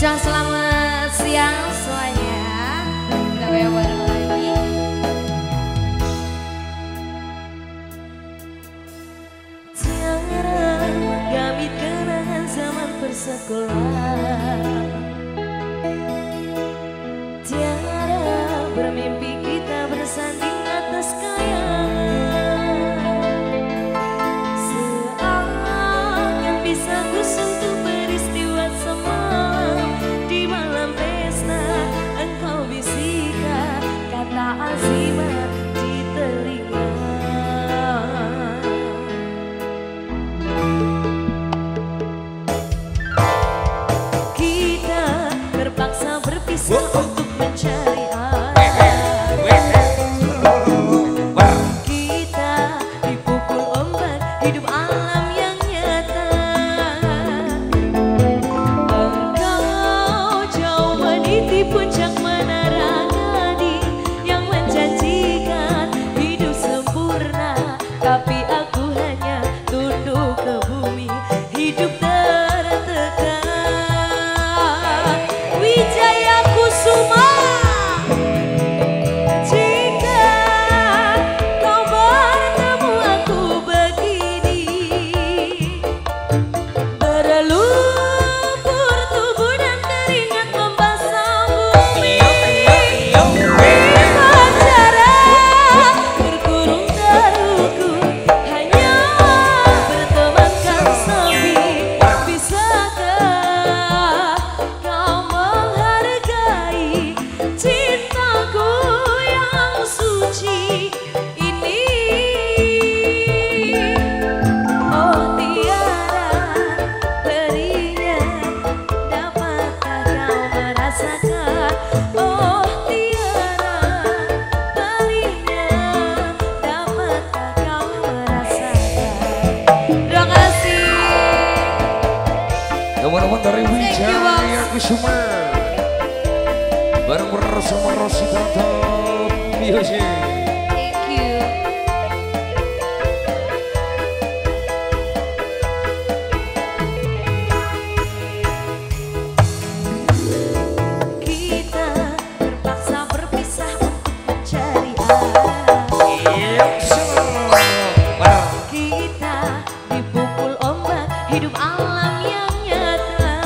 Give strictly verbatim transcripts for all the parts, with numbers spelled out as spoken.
Ujang selamat siang semuanya. Gawe bareng lagi. Tiara gamit kenangan zaman persekolahan. Tiara bermimpi kita bersanding atas kayangan. Seakan bisa ku sentuh peristiwa semalam. Di malam pesta engkau bisikan kata azimat di telinga. Kita terpaksa berpisah untuk mencari arah. Kita dipukul ombak hidup alam yang nyata. Engkau jauh meniti puncak menara gading yang menjanjikan hidup sempurna, tapi aku hanya tunduk ke bumi, hidup tertekan. Wijaya Kusuma, jika kau bertemu aku begini, berlumpur tubuh dan keringat membasah bumi. Di penjara terkurung terhukum, hanya bertemankan sepi. Bisakah kau menghargai cintaku yang suci ini? Oh Tiara, perinya, dapatkah kau merasakan? Oh Tiara, perinya, dapatkah kau merasakan? Terima kasih. Teman-teman dari Thank you, Bang. Wijaya Kusuma bareng bersama Rosita Top Music. Thank you. Kita terpaksa berpisah untuk mencari arah. Kita dipukul ombak hidup alam yang nyata.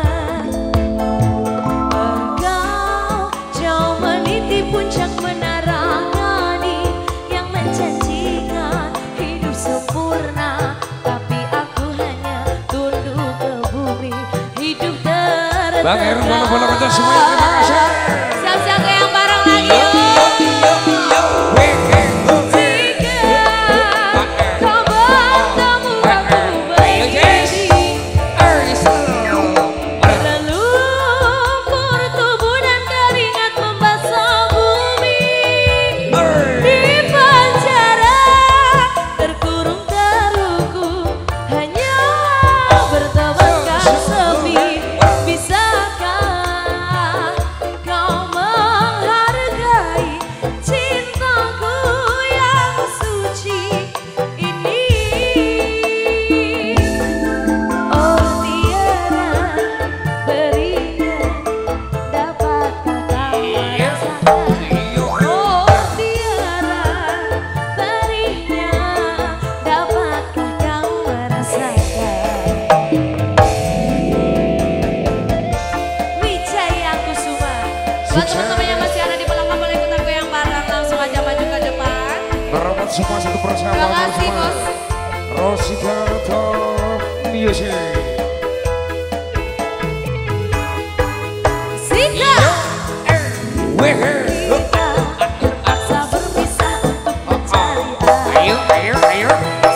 Engkau jauh meniti puncak menara gading yang menjanjikan hidup sempurna, tapi aku hanya tunduk ke bumi, hidup tertekan. Bang Heru, bola-bola kocok semuanya, terima kasih. Siap-siap ke yang bareng lagi yuk. Jika kau bertemu aku begini, berlumpur tubuh dan keringat membasah bumi. Di penjara terkurung terhukum, hanya bertemankan sepi. Bisakah kau menghargai cintaku yang suci ini? Oh Tiara, perinya, dapatkah kau merasakan? Oh Tiara, perinya, dapatkah kau merasakan? Wijaya Kusuma. Buat teman-teman yang masih ada di belakang boleh ikutan goyang bareng, langsung aja maju ke depan. Berobat semua satu persama. Terima kasih, semua. Bos. Rosita Top Music. Sika. Wehe. Kita terpaksa berpisah untuk mencari arah. Ayo, ayo, ayo.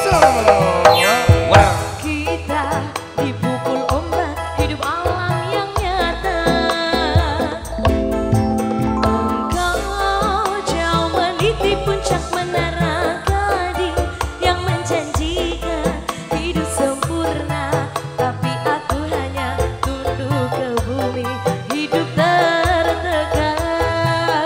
Wah. Kita dipukul ombak hidup alam yang nyata. Engkau jauh meniti puncak menara gading yang menjanjikan hidup sempurna, tapi aku hanya tunduk ke bumi, hidup tertekan.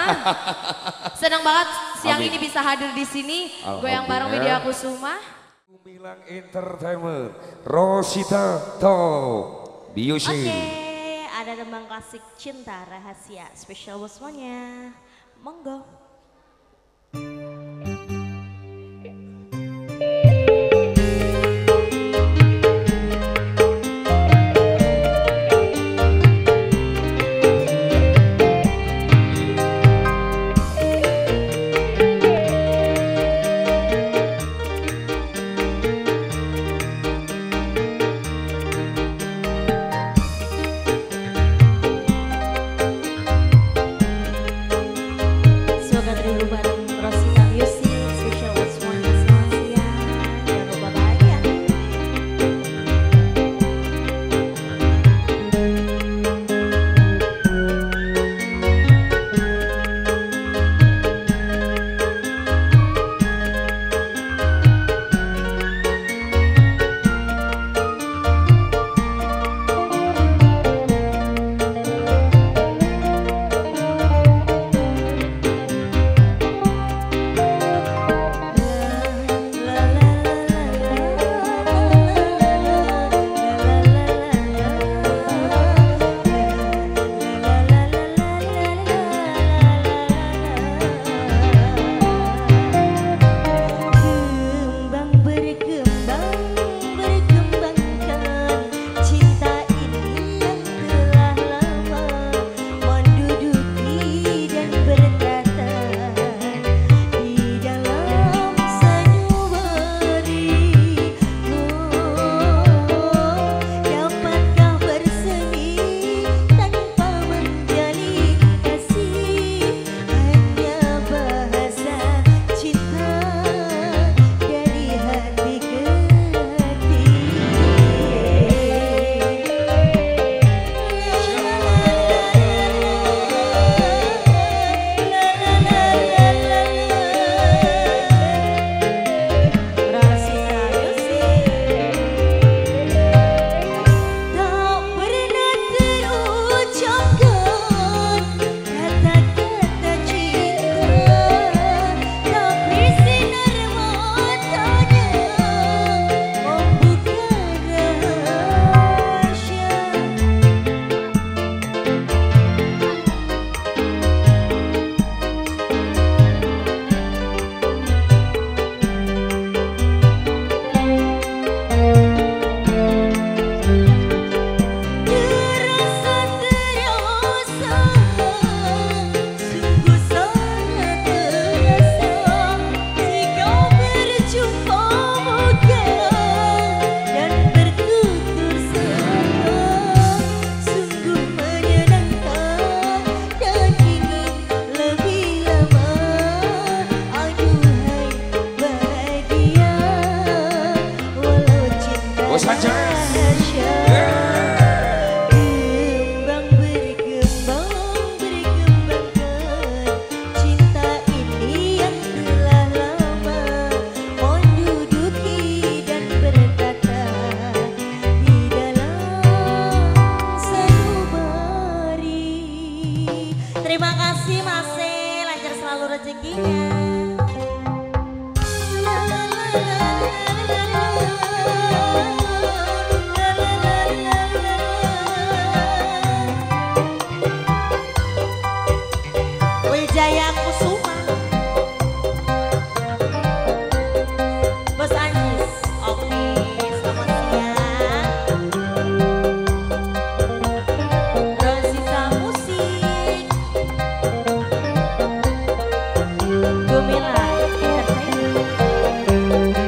semua. Senang banget siang Amin. ini bisa hadir di sini. Goyang bareng Media Kusuma. Gumilang Entertainment, Rosita Top Music. Oke, ada tembang klasik Cinta Rahasia spesial buat semuanya. Monggo. Semoga terhibur bareng Rosita Music spesial buat semuanya. Selamat siang, jangan lupa bahagia. Kembang berkembang, berkembangkan cinta ini yang telah lama menduduki dan bertata di dalam sanubari. Oh, dapatkah bersemi tanpa menjalin kasih? Hanya bahasa cinta dari hati ke hati. Rosita Music. Tak pernah terucapkan kata-kata cinta, tapi sinar matanya membuka rahasia. Terasa terasa, sungguh sangat terasa jika berjumpa muka dan bertutur sapa. Sungguh menyenangkan dan ingin lebih lama. Aduhai bahagia walau cinta Bos Hajar. rahasia. Kembang berkembang, berkembangkan cinta ini yang telah lama menduduki dan bertata di dalam sanubari. Terima kasih Mas E, lancar selalu rezekinya. La la la la la la Wijaya Kusuma, Bos Anjis, oke, selamat siang. Rosita Music, Gumilang Entertainment.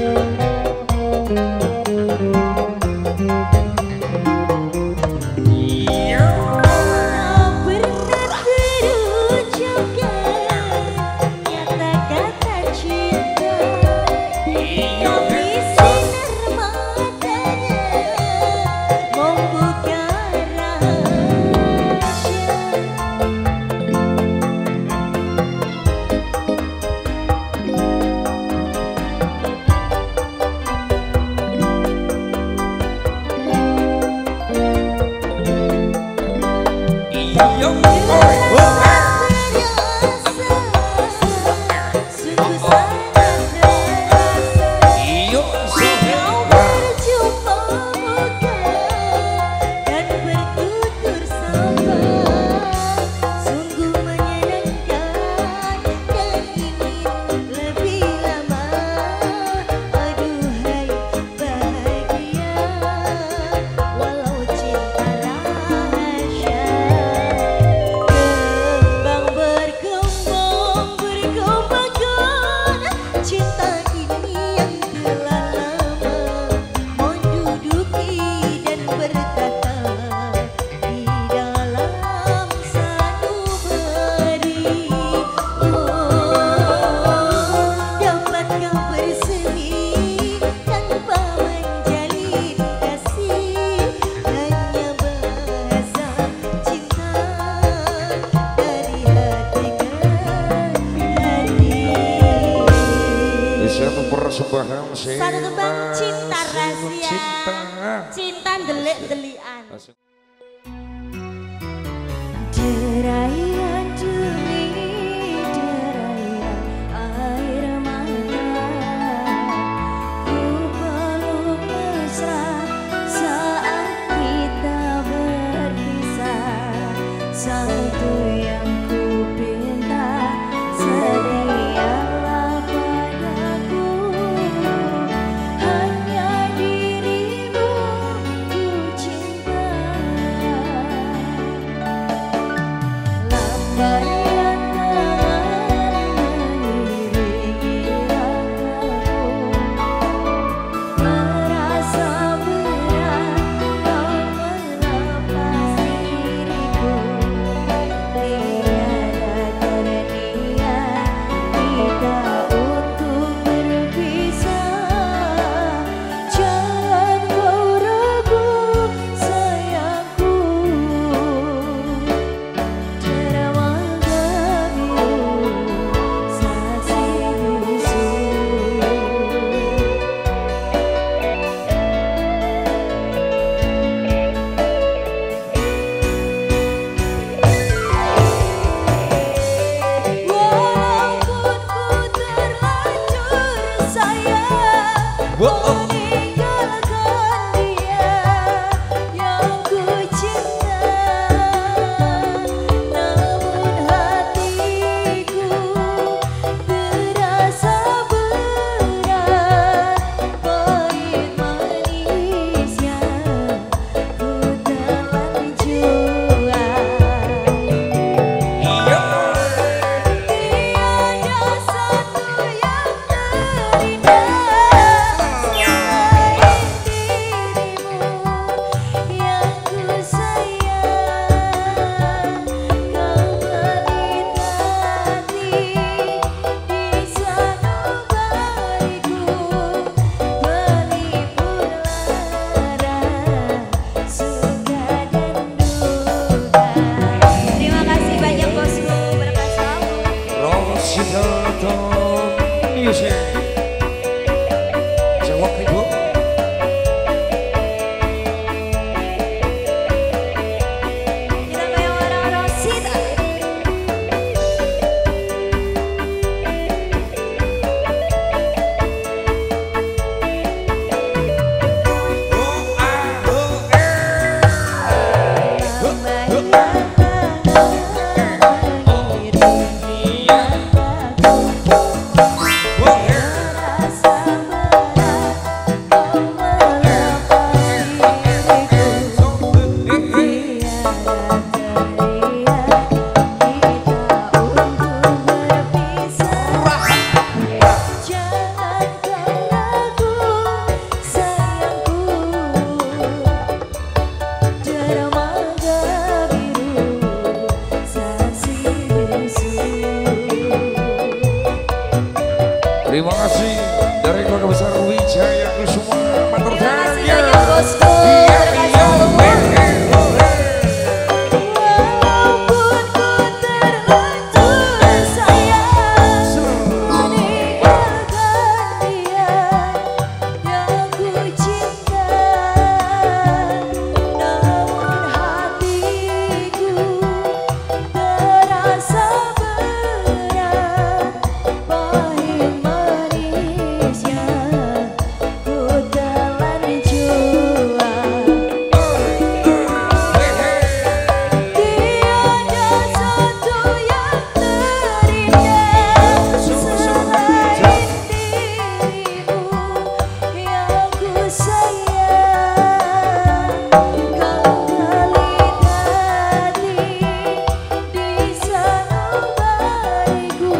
Tak pernah terucapkan kata-kata cinta, tapi sinar matanya membuka rahasia. Yo, oi, oi. kasih ya. Cinta. Cinta delik-delian. Langsung. Derayan demi derayan air mata, ku belum mesra saat kita berpisah. Satu yang ku pinta, setialah padaku, hanya dirimu ku cinta. Lambayan tangan mengiringi langkahku, merasa berat kau melepas diriku. Tiada terniat kita untuk berpisah. Jangan kau ragu sayangku, dermaga biru saksi bisu. Walaupun ku terlanjur sayang meninggalkan dia yang ku cinta, namun hatiku terasa berat, pahit manisnya ku telan jua. Tiada satu yang terindah selain dirimu yang ku sayang. Kau pelit hati di sanubariku, melipur lara suka dan duka. Terima kasih banyak bosku, berkah selalu. Rosita Top Music. Jawab ibu. Kita goyang bareng Rosita. Oh ah oh eh. Lambayan tangan mengiringi langkahku, Oh eh. merasa berat kau melepas diriku. Tiada terniat kita untuk berpisah. Jangan kau ragu sayangku, dermaga biru saksi bisu. Terima kasih dari keluarga besar Wijaya Kusuma Matur Terima kasih Tanya. banyak bosku, Iya, berkah iya, selalu. eh, eh, oh, eh. Walaupun ku terlanjur sayang meninggalkan dia yang ku cinta, namun hatiku terasa berat, pahit manisnya ku telan jua. Tiada satu yang terindah selain dirimu yang ku sayang. Kau pelit hati di sanubariku,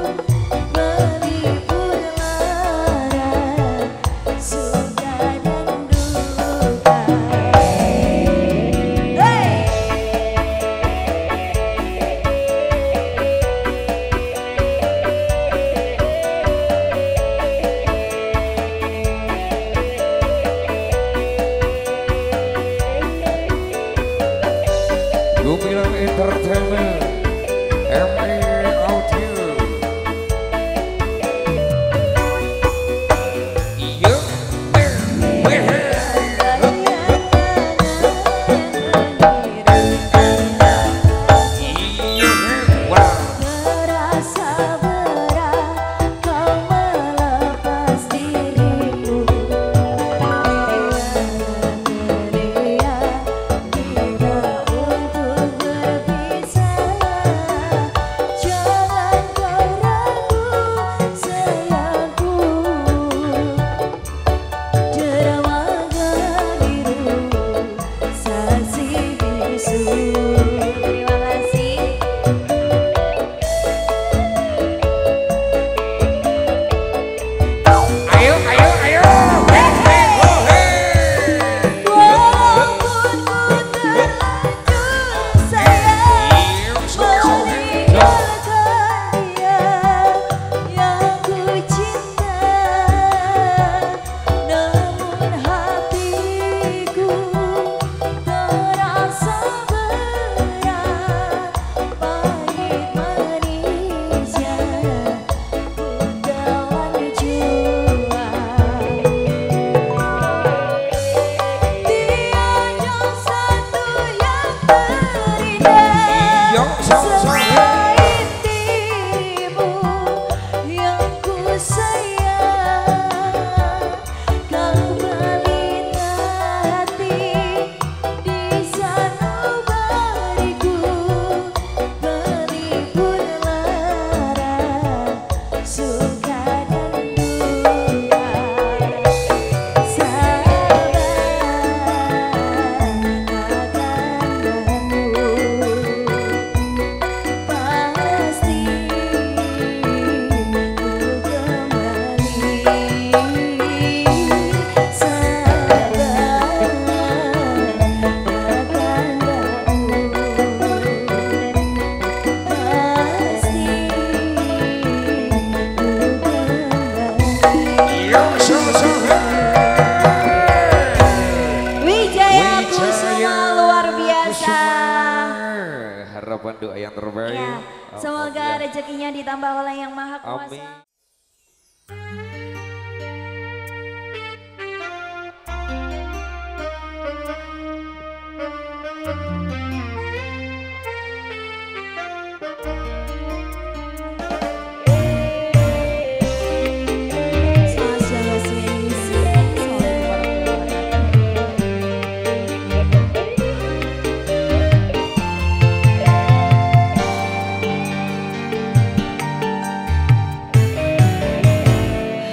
melipur lara suka dan duka. Hey! Gumilang Entertainment M A Audio. Iya, eh, eh. doa yang terbaik. Ya, semoga Alhamdulillah. rezekinya ditambah oleh Yang Maha Kuasa. Amin. Selamat siang Wasmi Indonesia. Assalamualaikum warahmatullahi wabarakatuh.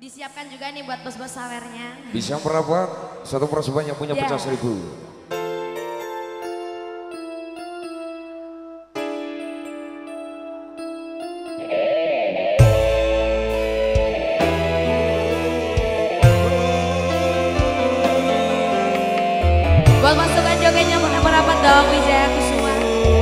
Disiapkan juga nih buat bos-bos sawernya. Bisa merapat satu persembahan yang punya Yeah. pecah seribu. Buat masukan jogetnya boleh merapat dong Wijaya Kusuma.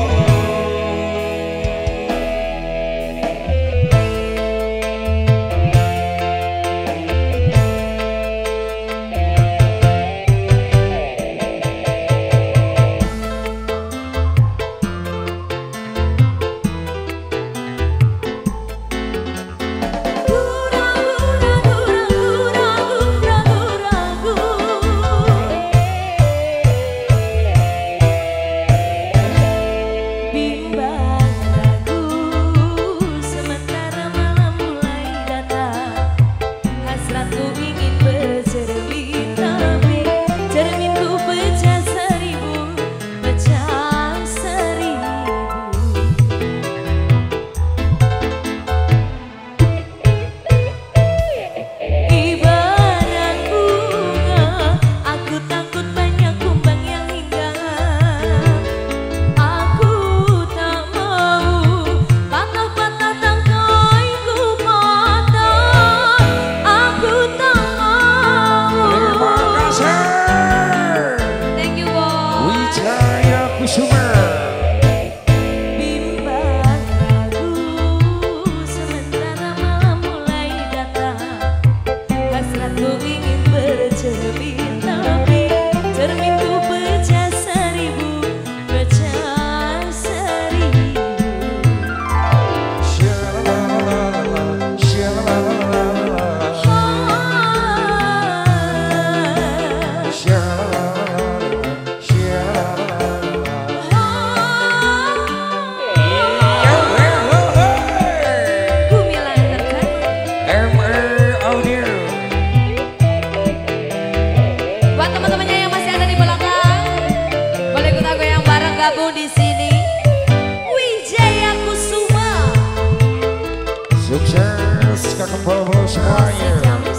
Gabung di sini Wijaya Kusuma. Sukses kakak bawa semuanya.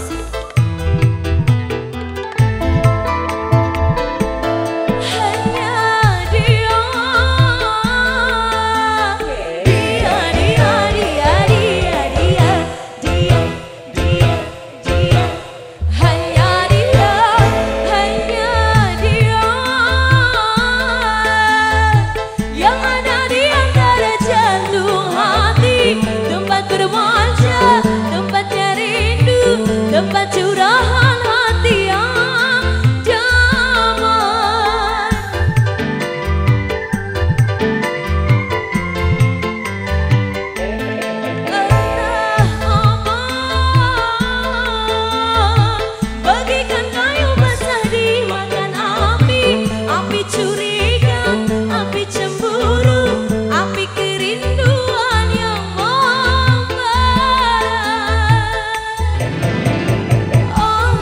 Tempat curahan hati yang damai. Entah apa, bagikan kayu basah dimakan api. Api curiga, api cemburu, api kerinduan yang membara. Oh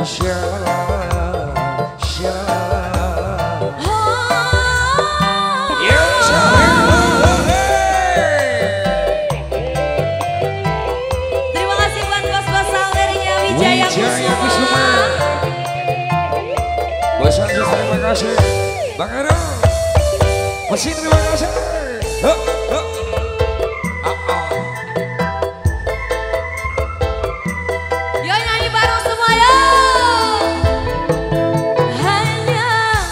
Bang Ero, masih terima kasih. Huh, huh. Ah, ah. Yo nyanyi bareng semua yo. Hanya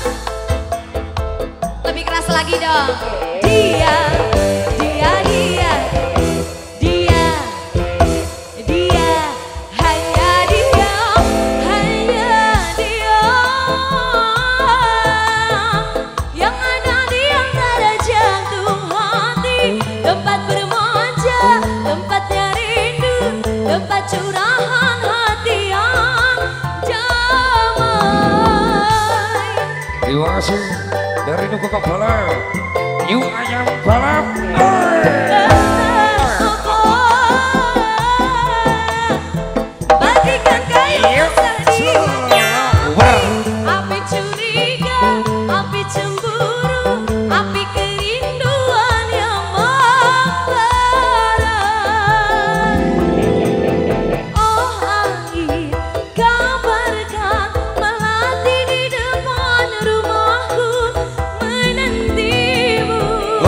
lebih keras lagi dong. Dia, dia, dia, dia, dia, hanya dia, hanya dia. Yang ada di antara jantung hati, tempat bermanja, tempatnya rindu, tempat curahan hati yang damai. Terima kasih dari Nuku Kepala, Yu Ayam Balap. Bagikan kayu sedih, api curiga, api cemburu, api kerinduan yang membara. Oh angin, kabarkan melati di depan rumahku menantimu.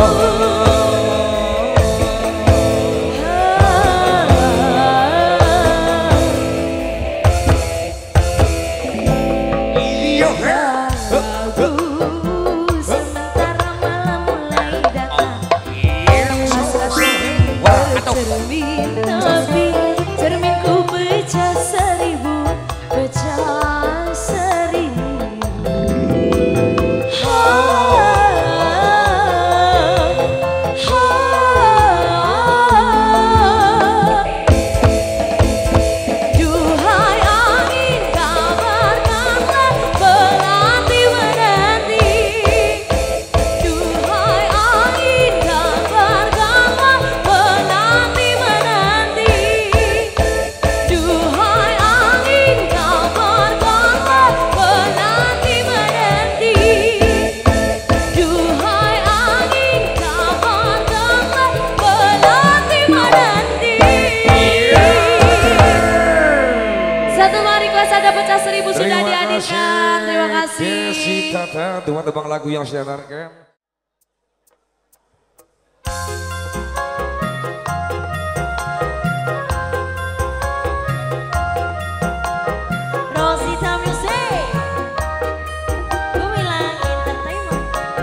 Sementara malam mulai datang, cermin tapi cerminku pecah seribu, pecah seribu. Duhai angin, kabarkanlah melati menanti. Duhai angin, kabarkanlah melati menanti. Duhai angin, kabarkanlah melati menanti. Duhai angin, kabarkanlah melati menanti. Satu mari kelas ada pecah seribu sudah dihadirkan. Terima kasih. Desi Tata, dengan tebang lagu yang saya dengarkan. Rosita Music, Gumilang Entertainment.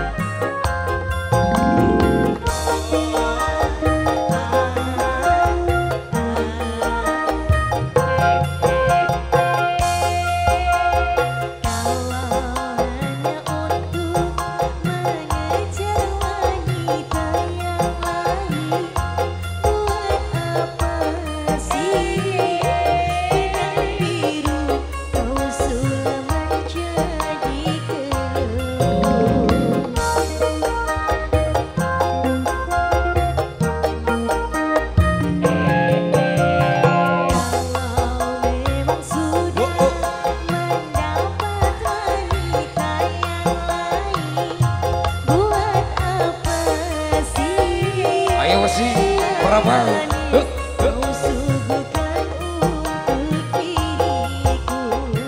Ayo masih berapa? Huh, huh. Kau suguhkan untuk diriku.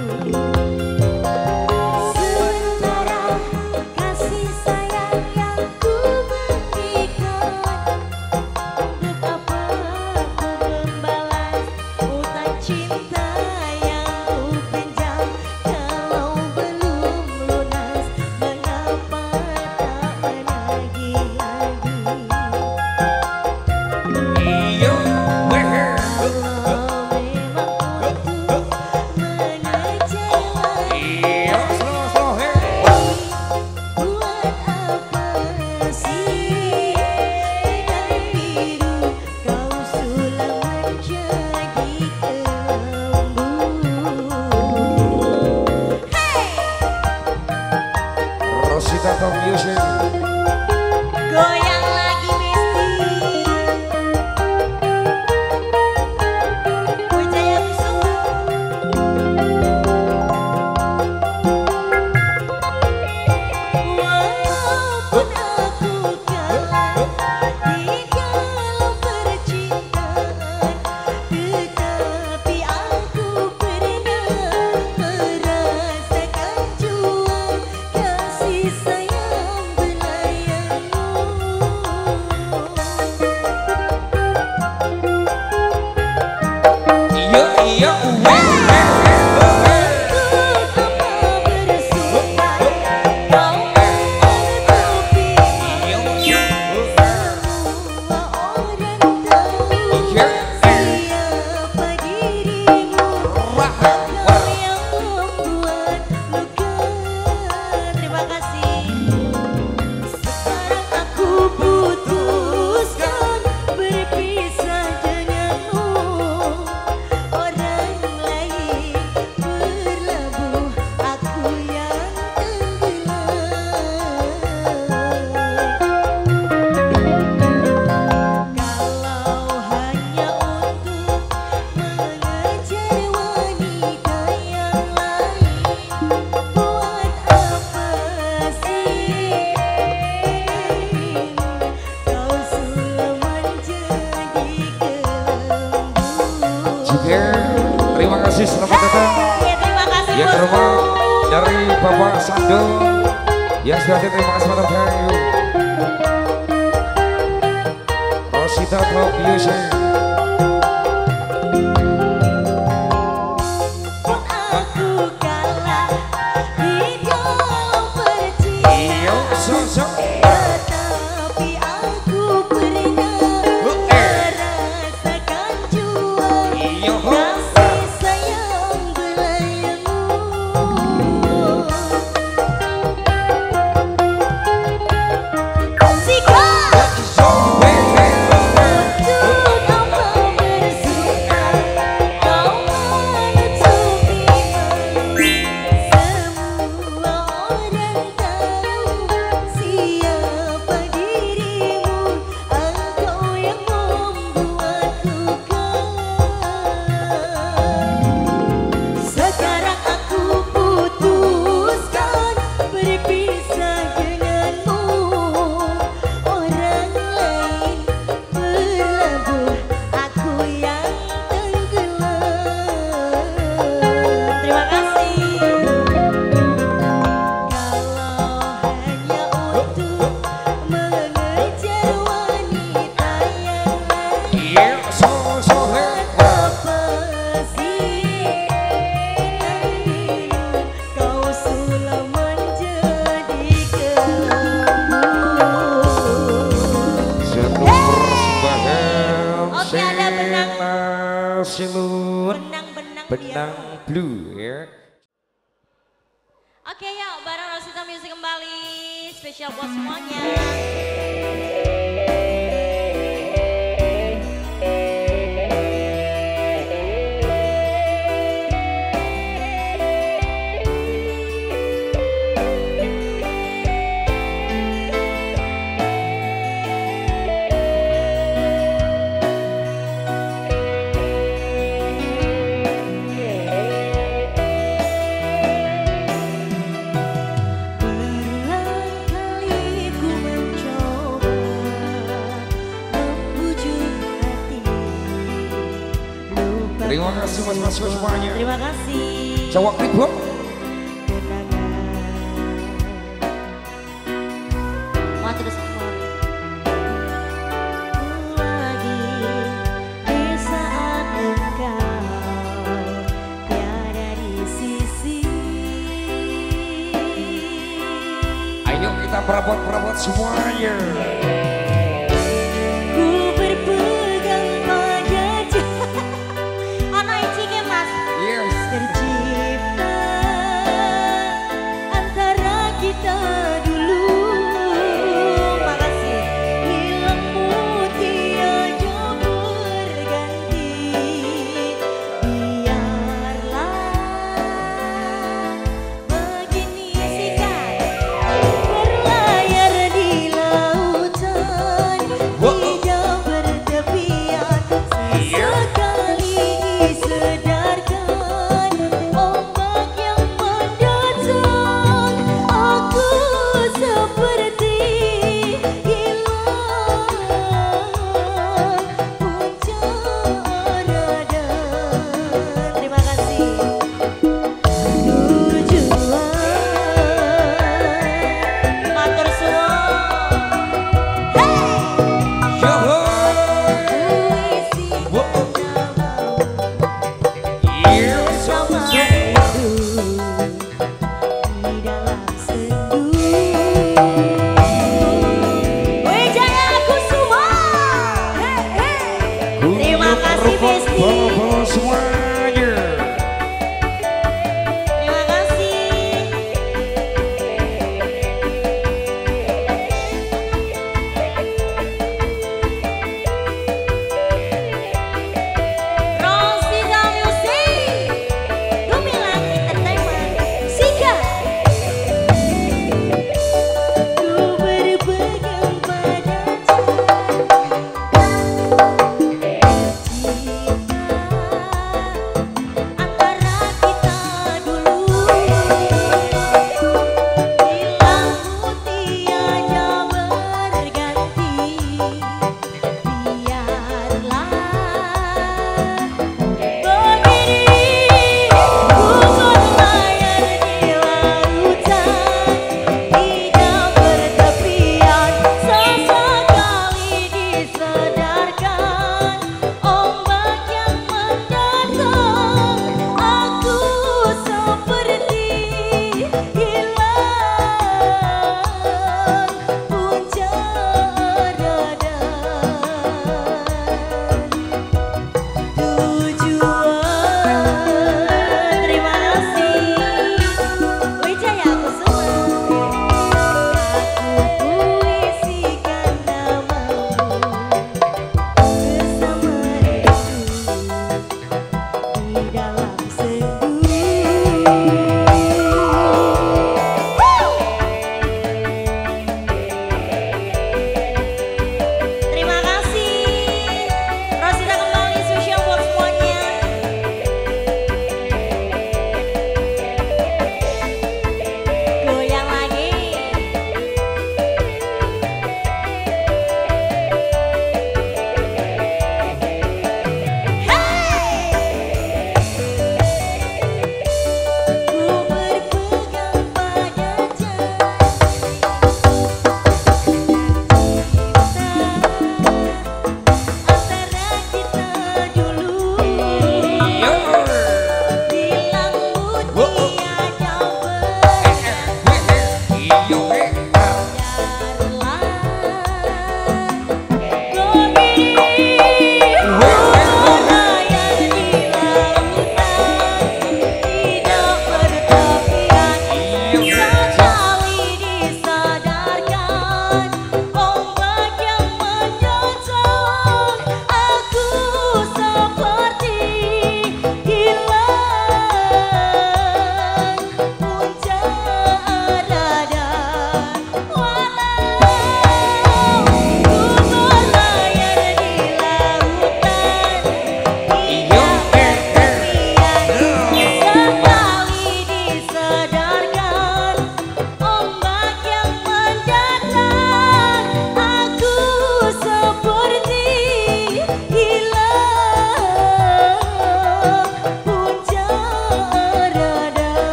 Sementara kasih sayang yang ku berikan, untuk apa ku membalas utang cinta yang ku pinjam? Kalau belum lunas, mengapa tak menagih lagi? Iyo, wehe. Iyo, slow, slow, hey. Rosita Top Music. Goyang lagi Besti. Wijaya Kusuma. Selamat dari Bapak Sando yang sudah terima kasih Mother Thank you. Rosita Top Music. Benang blue ya. Oke ya, bareng Rosita Music kembali, spesial buat semuanya. Terima kasih mas-mas semuanya. Terima kasih. Cawak ribu. Mau terus semua. Lagi di saat engkau tiada di sisi. Ayo kita perabot-perabot semuanya. Berlayar di lautan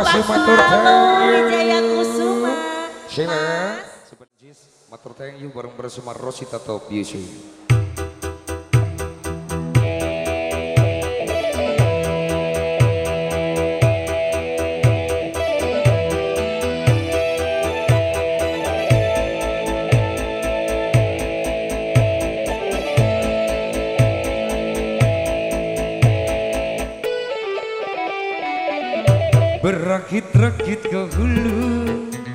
kasih Pak matur Selalu thank you. Wijaya Kusuma. Sheila, matur thank you bareng bersama Rosita Top Music. Berakit-rakit ke hulu,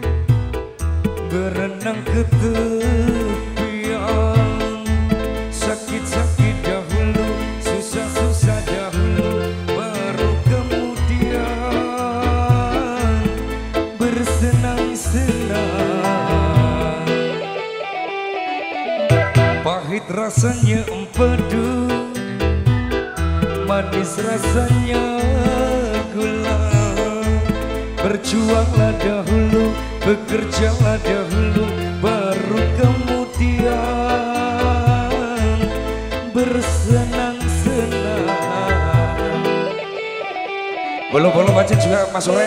berenang ke tepian, sakit-sakit dahulu, susah-susah dahulu, baru kemudian bersenang-senang. Pahit rasanya empedu, manis rasanya gula. Berjuanglah dahulu, bekerjalah dahulu, baru kemudian bersenang-senang. Belum-belum baca juga Mas Sore.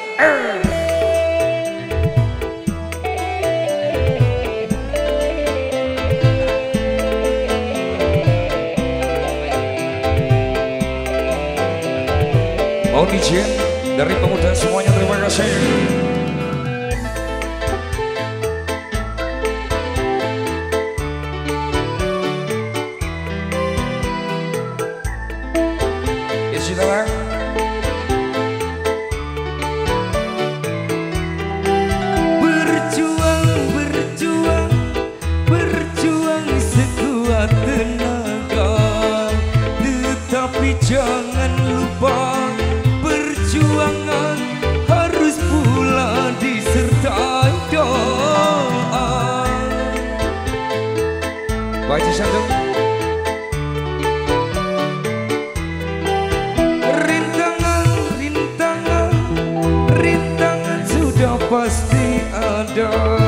Mau izin dari pemuda semuanya, terima kasih. Isi tenang. Berjuang, berjuang, berjuang sekuat tenaga, tetapi jangan lupa perjuangan harus pula disertai doa. Pak Haji Sandung. Rintangan, rintangan, rintangan sudah pasti ada.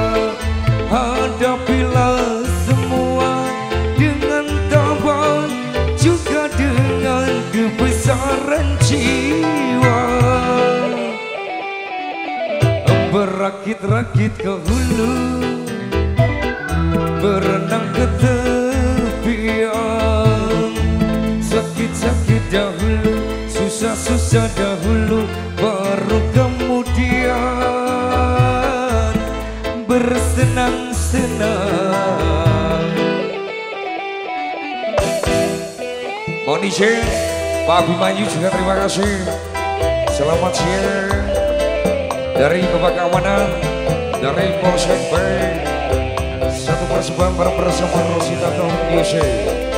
Hadapilah semua dengan tabah, juga dengan kebesaran jiwa. Berakit-rakit ke hulu, berenang ke tepian, sakit-sakit dahulu, susah-susah dahulu, baru kemudian bersenang-senang. Mohon izin Pak Abimanyu juga terima kasih. Selamat siang dari Bapak Keamanan, dari Polsek B. Satu persembahan bareng bersama Rosita Top Music.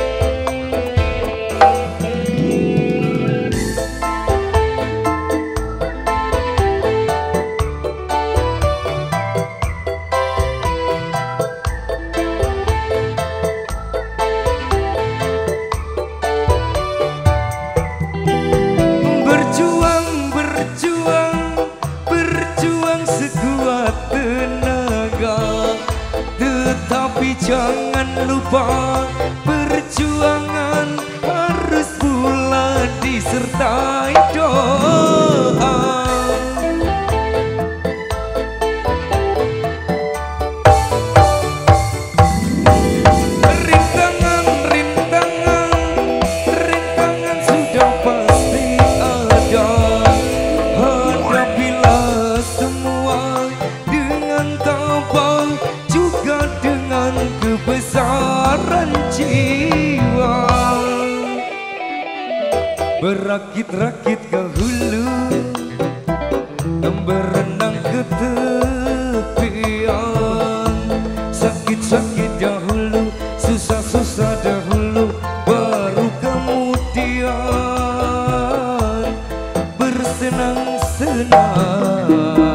Jangan lupa perjuangan harus pula disertai doa. Rintangan, rintangan, rintangan sudah pasti ada. Hadapilah semua dengan tabah, juga dengan kebesaran jiwa. Berakit-rakit ke hulu, berenang ke tepian, sakit-sakit dahulu, susah-susah dahulu, baru kemudian bersenang-senang.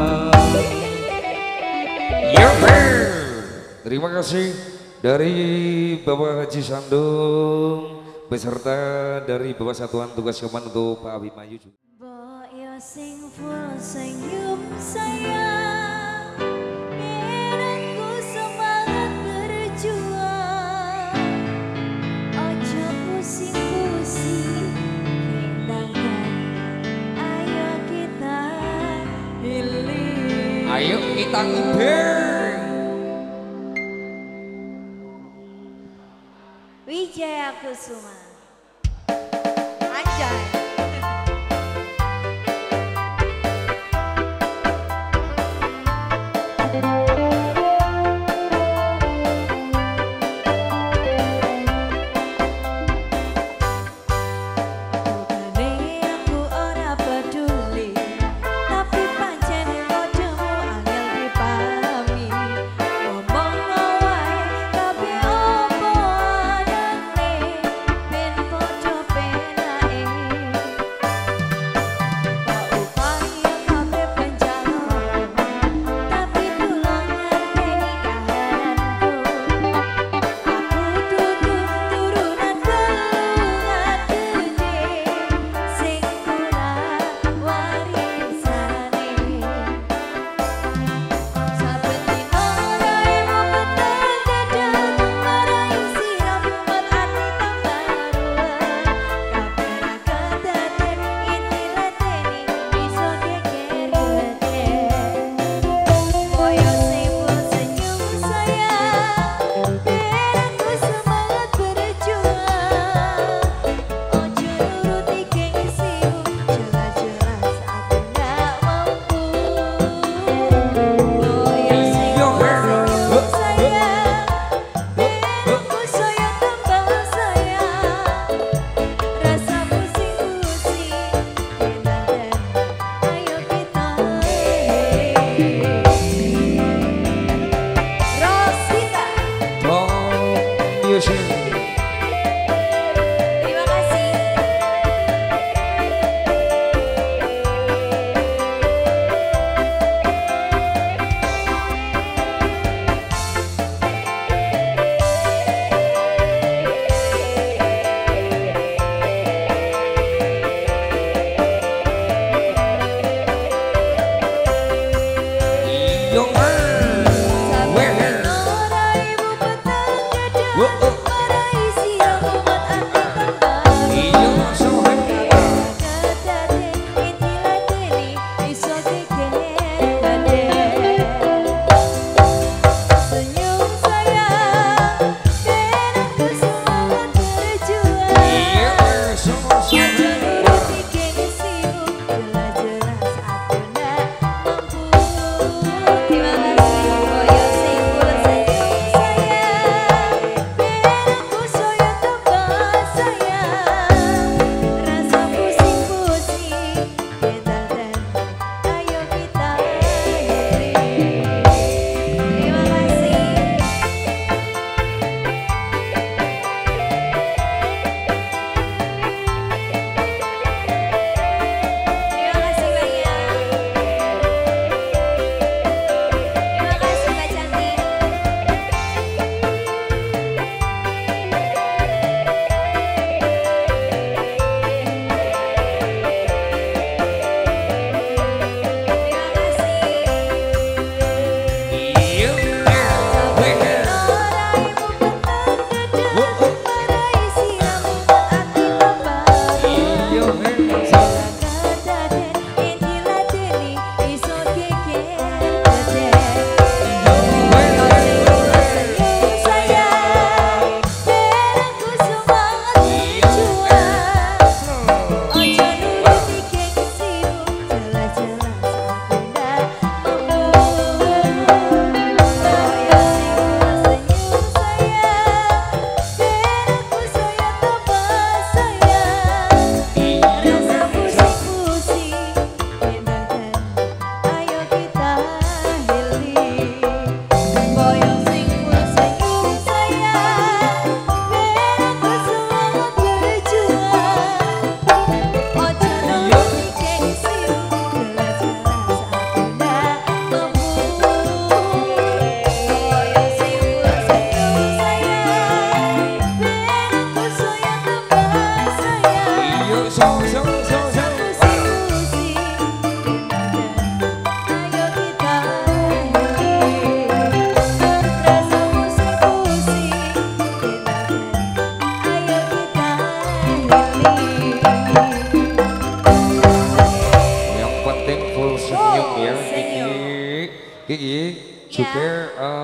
Terima kasih dari Bapak Haji Sandung beserta dari Bapak Satuan Tugas Keamanan untuk Pak Abimanyu juga. Boyo sing full senyum sayang, biar aku semangat berjuang. Ojo pusing-pusing, hindangkan, ayo kita Kang Ibe. Wijaya Kusuma. Anjay.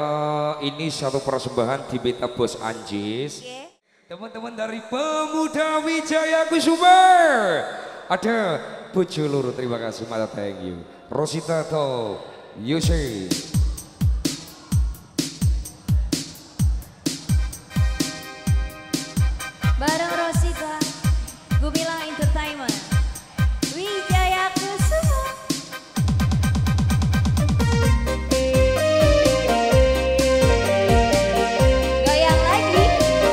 ini satu persembahan di Beta Bos Anjis. Teman-teman dari Pemuda Wijaya Kusuma. Ada Bojo Loro, terima kasih, mata thank you. Rosita atau Yose. Bareng Rosita, Gumilang Entertainment, Wijaya Kusuma. Goyang lagi.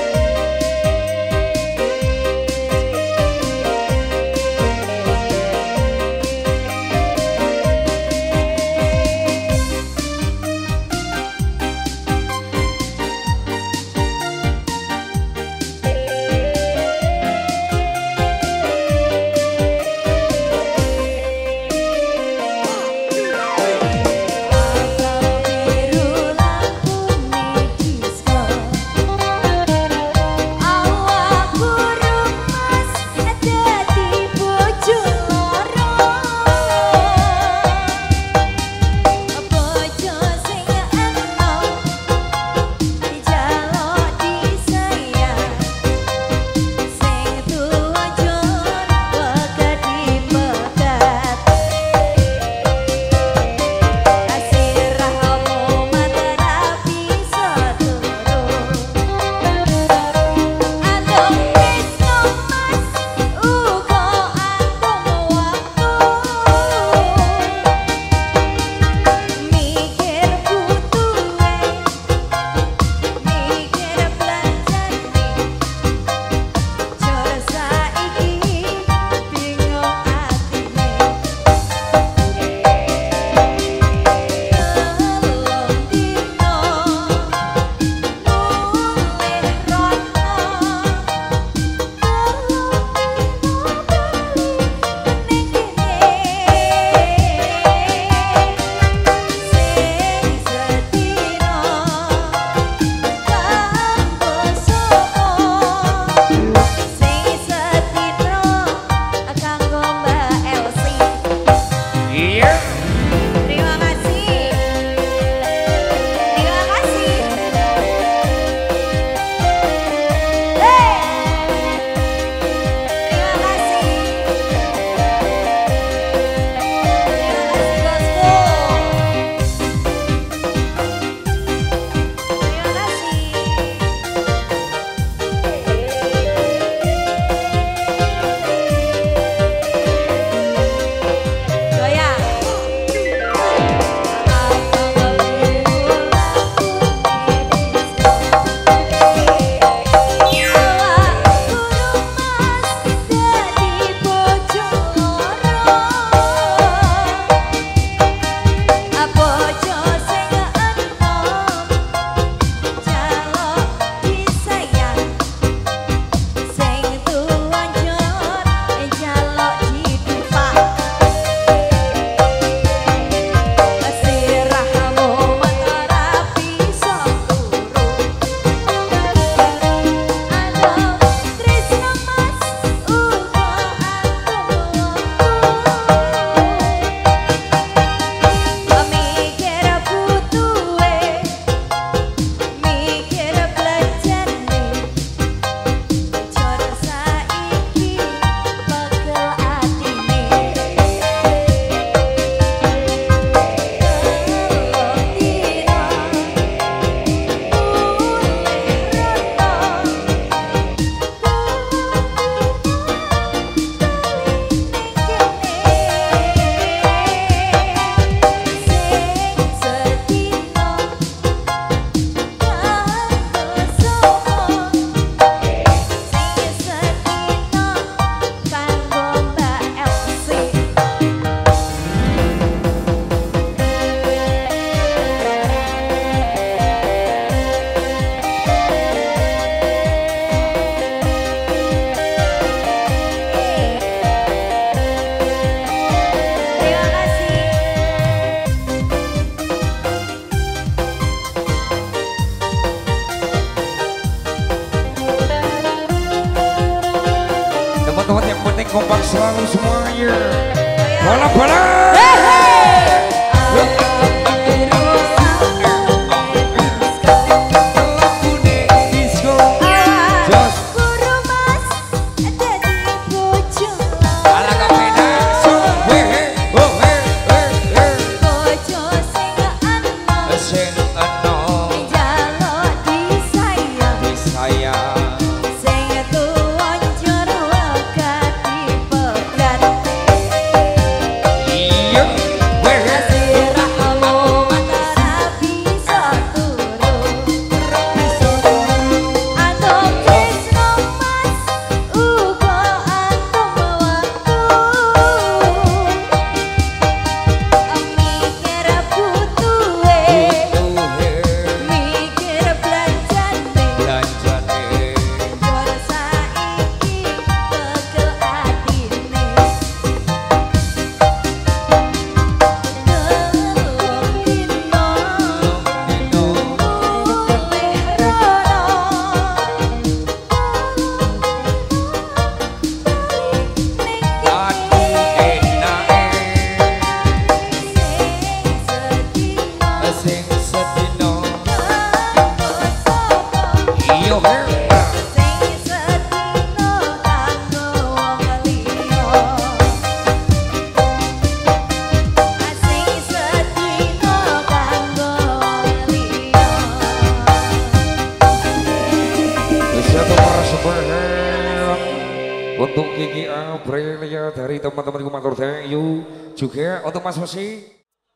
kompak selalu semuanya. Bola-bola. Yo, man. Untuk Kiki Aprilia dari teman-teman Kumatur Thank you juga untuk Mas Mesi.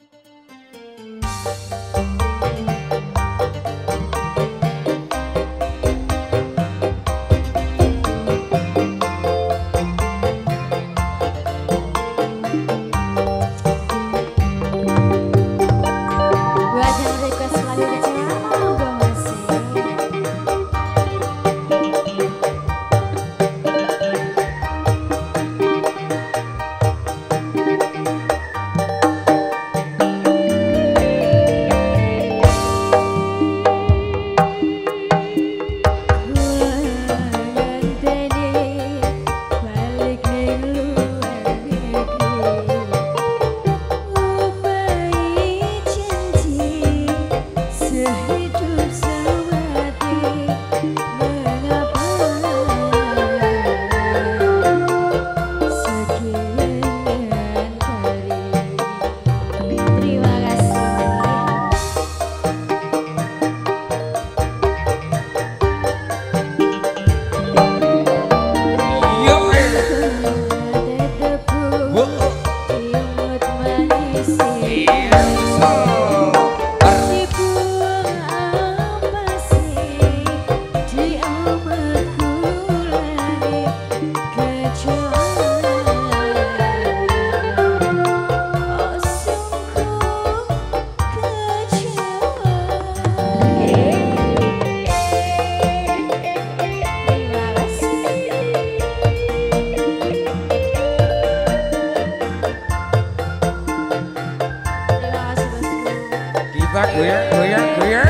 Goyang, goyang, goyang.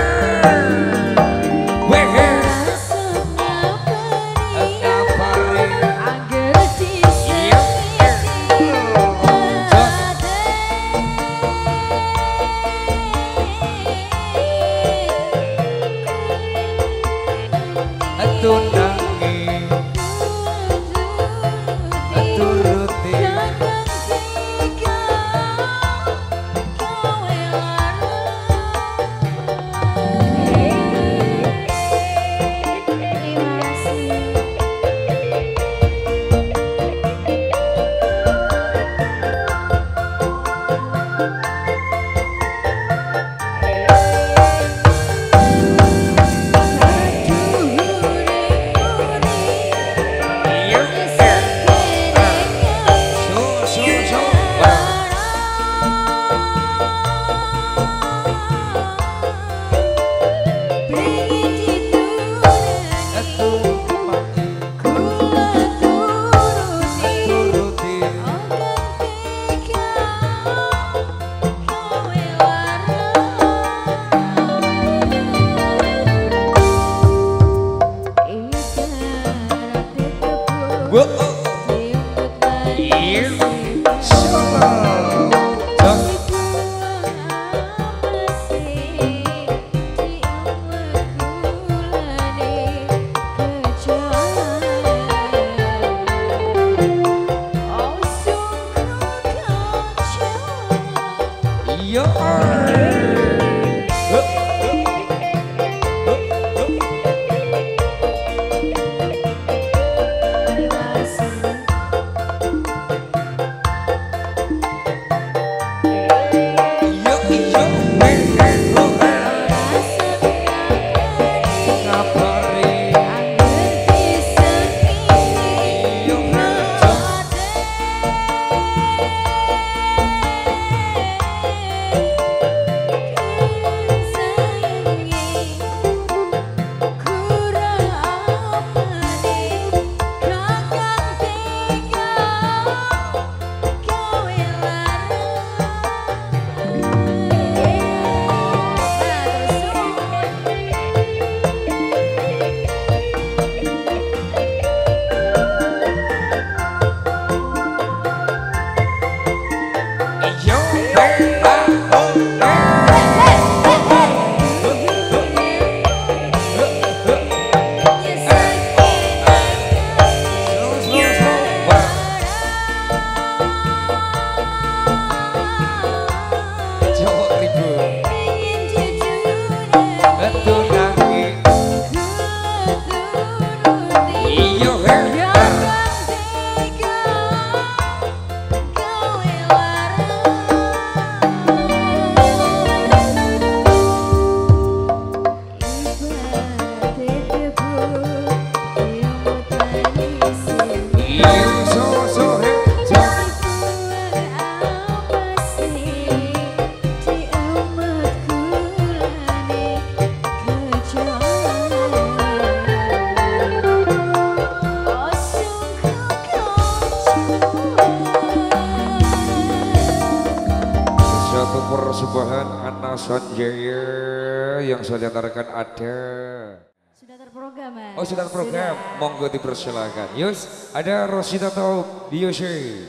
Sanjaya yang saya antarkan ada. Sudah terprogram, Mas. Oh sudah terprogram, monggo dipersilakan. Yus, ada Rosita atau Biyoshe.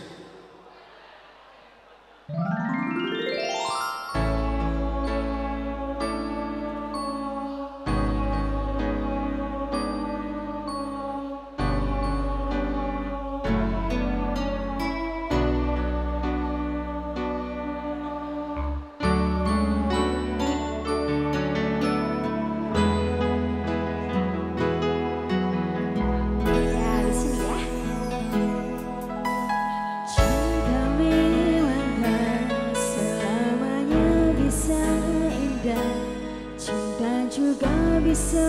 Bisa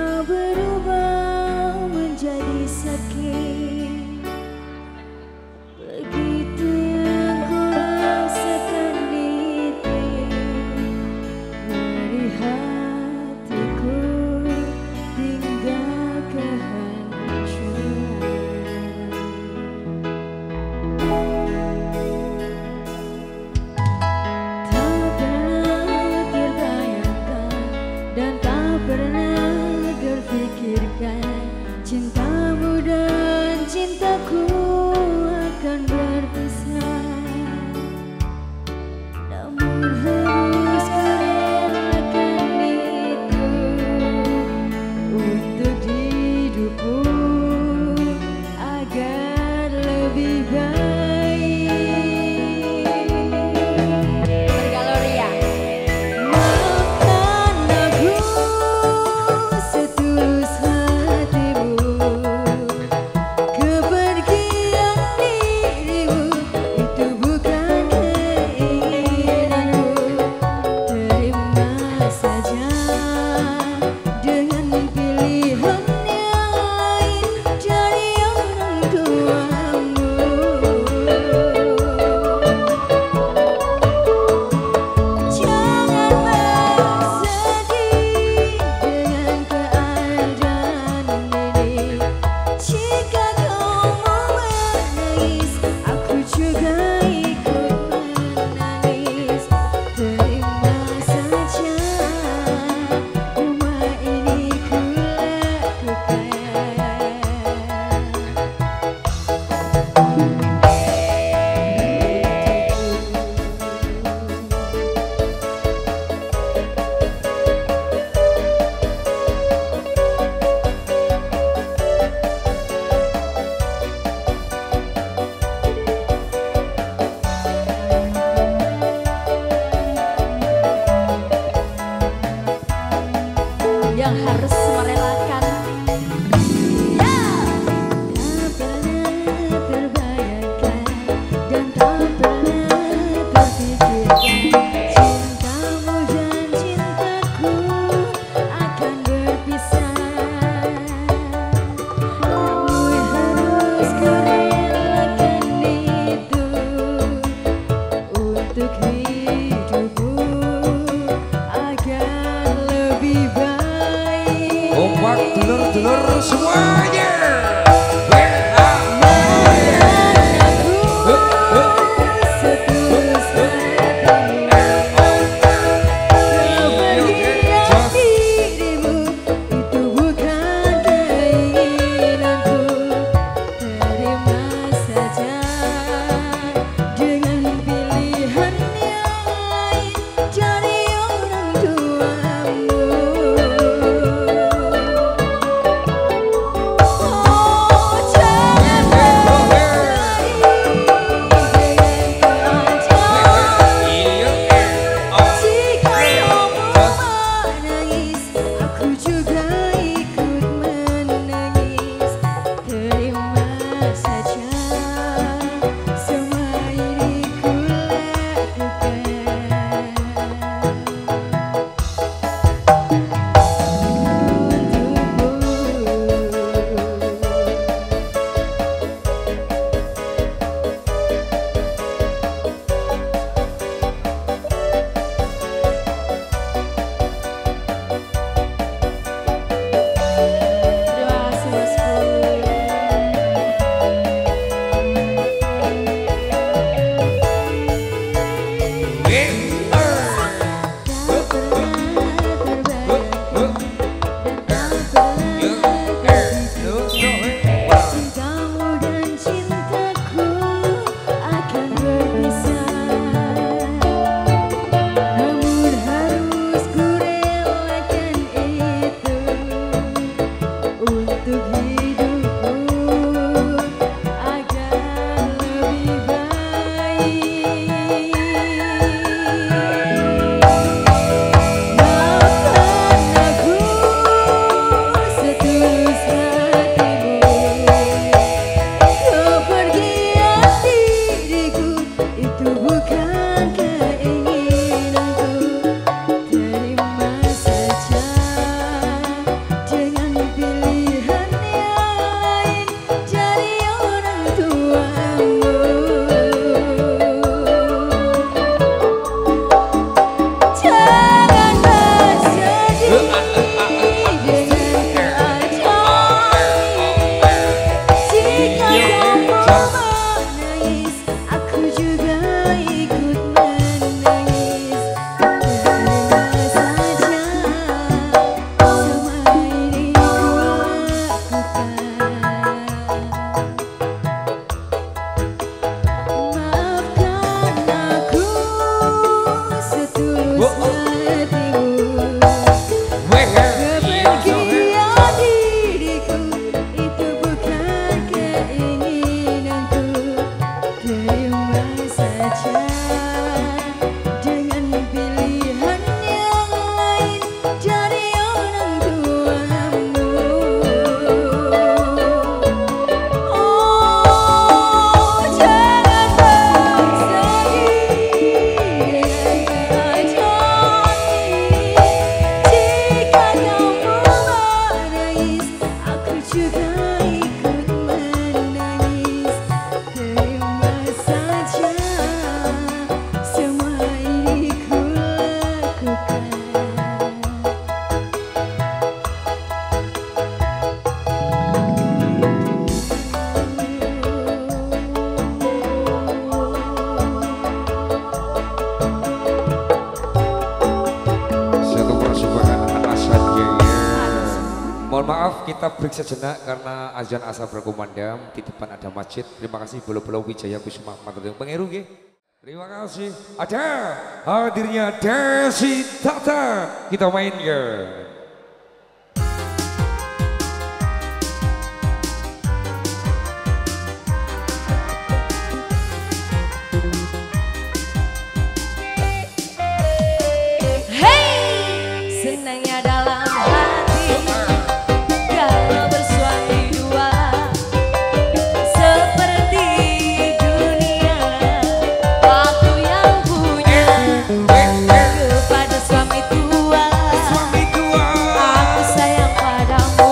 berubah menjadi sakit. Begitu yang ku rasakan itu dari hatiku tinggal kehancuran. Tak pernah terbayangkan dan tak pernah terfikirkan cintamu dan cintaku akan berpisah. Namun harus kurelakan itu untuk hidupku agar lebih baik. Bergaloria. Yang harus merelakan. Ya! Tak pernah terbayangkan dan tak pernah terfikirkan cintamu dan cintaku akan berpisah. Namun harus kurelakan itu untuk hidupku agar lebih baik. Kompak dulur-dulur semuanya. Oh Mohon maaf kita break sejenak karena azan asar berkumandang. Di depan ada masjid. Terima kasih Bolo-Bolo Wijaya Kusuma Matur Pengeru nggih. Terima kasih. Ada hadirnya Desi Tata. Kita mainkan. Senangnya dalam hati kalau bersuami dua, seperti dunia aku yang punya. Kepada suami tua, aku sayang padamu.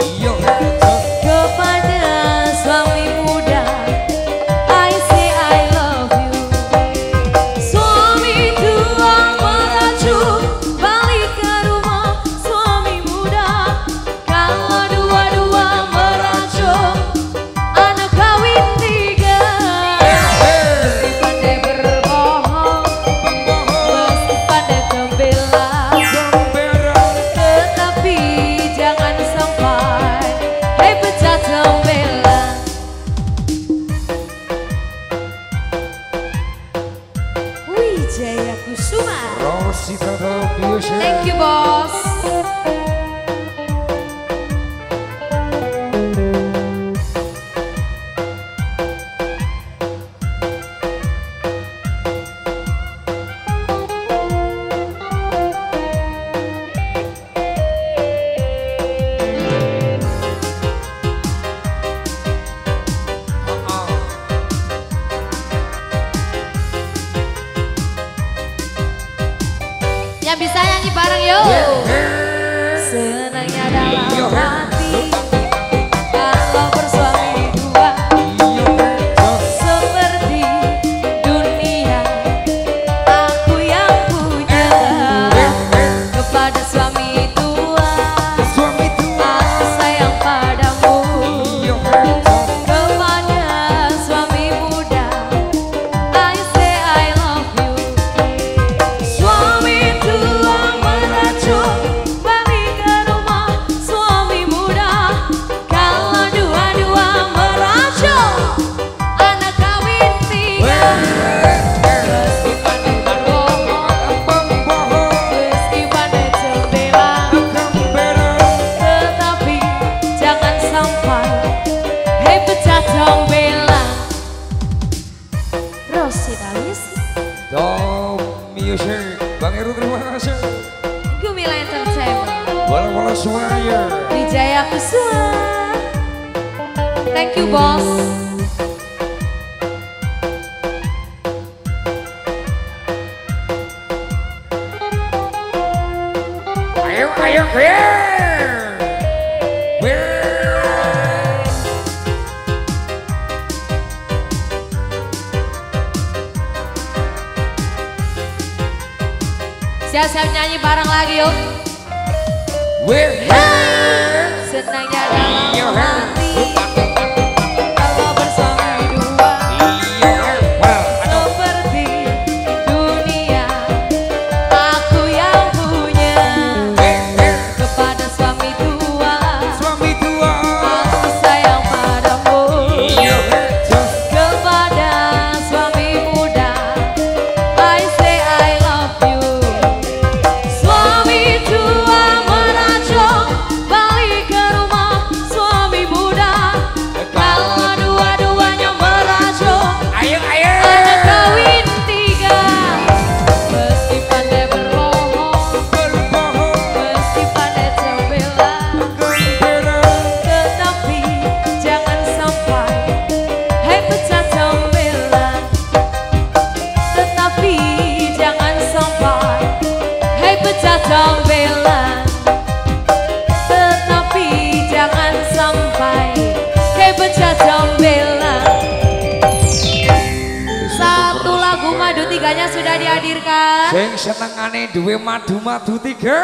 Kepada suami muda, I say I love you. Suami tua meracu balik ke rumah suami muda. Kalau dua-dua meracu anak kawin tiga. Meski pandai berbohong, meski pandai membela, tetapi jangan sampai hei pecah membela. Wijaya Kusuma. Rosita Biosha. Thank you, boss. Yang bisa nyanyi bareng yuk. Senangnya dalam hati kalau bersuami dua, seperti dunia aku yang punya. Kepada suami tua, aku sayang padamu. Kepada suami muda, I say I love you. Suami tua meracu balik ke rumah suami muda. Kalau dua-dua meracu anak kawin tiga. Meski pandai berbohong, meski pandai membela, tetapi jangan sampai hei pecah membela. Rosita Yesi, Dom Music. Bang Eru terima kasih. Gumila Entertainment, Bola-bola semuanya. Wijaya Kusuma. Thank you, boss. Ayo, ayo, ayo. Siap-siap nyanyi bareng lagi yuk. Senangnya dalam hati kalau bersuami dua, seperti dunia aku yang punya. Kepada suami tua, aku sayang padamu. Kepada suami muda, I say I love you. Suami tua meracu balik ke rumah suami muda. Kalau dua-duanya meracu anak kawin tiga. Meski pandai berbohong, meski pandai membela, tetapi jangan sampai hei pecah membela. Tetapi jangan sampai hei pecah membela. Tetapi jangan sampai hei pecah membela. Satu lagu madu tiganya sudah dihadirkan. Sing senengane duwe madu-madu tiga.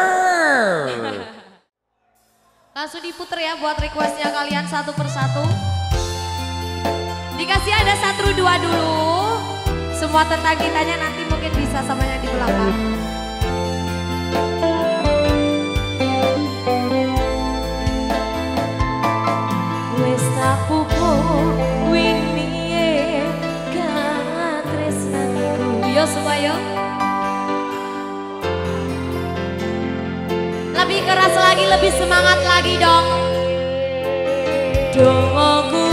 Langsung diputer ya buat requestnya kalian satu persatu. Dikasih ada satu dua dulu. Semua tentang kitanya nanti mungkin bisa sama yang di belakang. semua yuk. Lebih keras lagi, lebih semangat lagi dong. Dongoku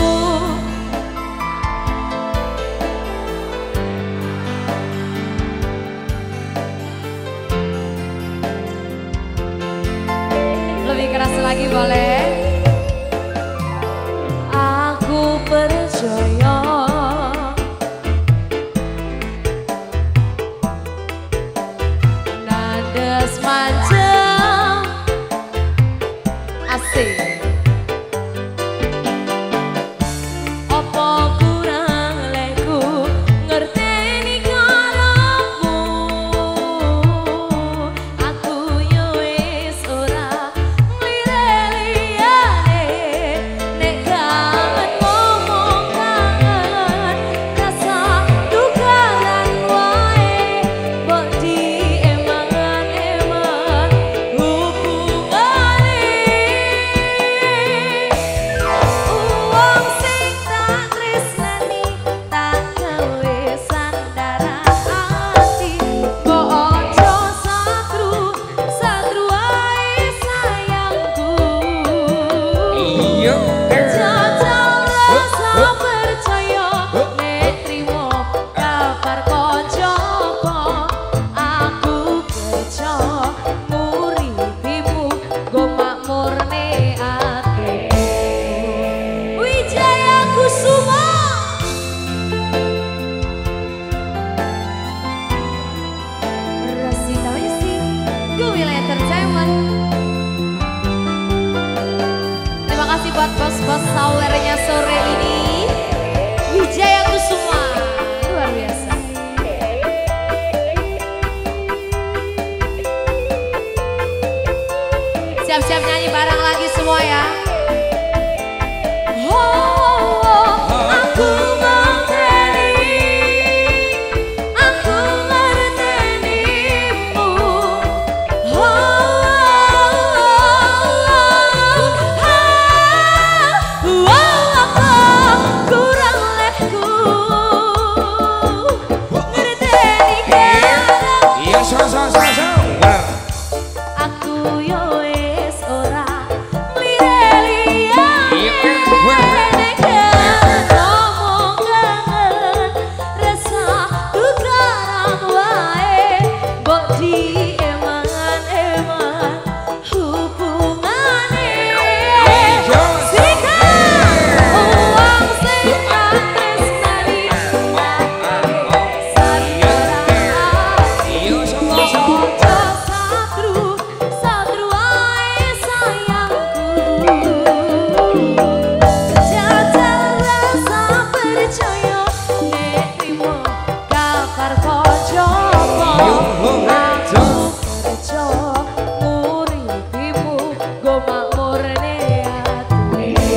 lebih keras lagi boleh. Aku percaya nada semacam asik. Apa kurang leku ngerteni karepmu. Aku yo wis ora nglireliyane nek kangen ngomong kangen rasa dukaran wae mbok diemangan-eman hubungane. Uang sing tak tresnani tak gawe sandaran ati. Mbok ojo satru, satru wae sayangku. Iya. Jajal rasa percaya nek trimo kabar koncoku. Aku kerja muripimu go makmurne atimu. Wijaya Kusuma. Rasita Wisi, go Wilayah Entertainment. Terima kasih buat bos-bos sawernya sore ini. Wijaya Kusuma, luar biasa. Siap-siap nyanyi bareng lagi semua ya. Oh, aku ngerteni, aku ngertenimu. Kurang lehku ngerteni karepmu. Iya, so so so so. Bener. Aku yo wis ora nglireliyane Iya, bener. nek kangen ngomong kangen rasa dukaran wae mbok diemangan-eman hubungane. Sika uang sing tak tresnani Iya, so so so. ojo satru, satru wae sayangku. Jajal rasa percaya nek trimo kabar koncoku. Aku kerja muripimu go makmurne atimu.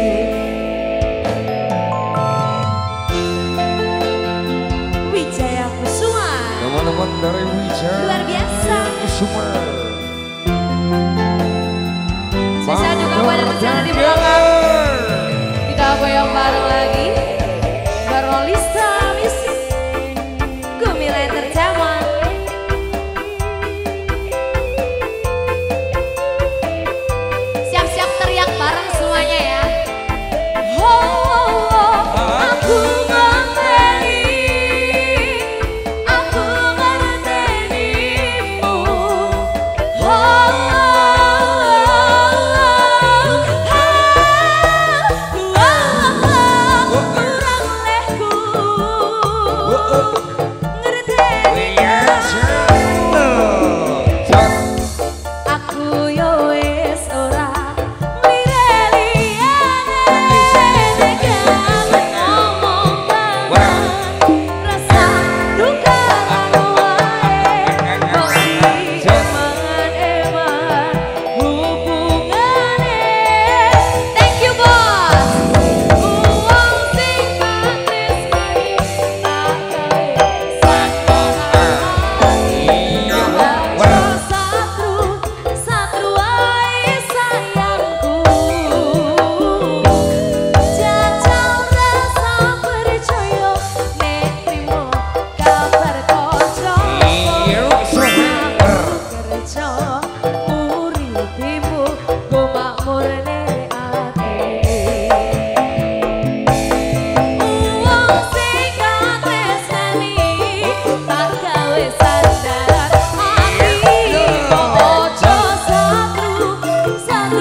Wijaya Kusuma, Teman-teman dari Wijaya luar biasa. Kusuma. Sisa juga banyak rencana di belakang. Kita goyang bareng lagi. Barolista Music, Gumila Entertainment. Siap-siap teriak bareng semuanya ya. Oh, aku ngerteni, aku ngertenimu. Oh, aku yo wis ora nglireliyane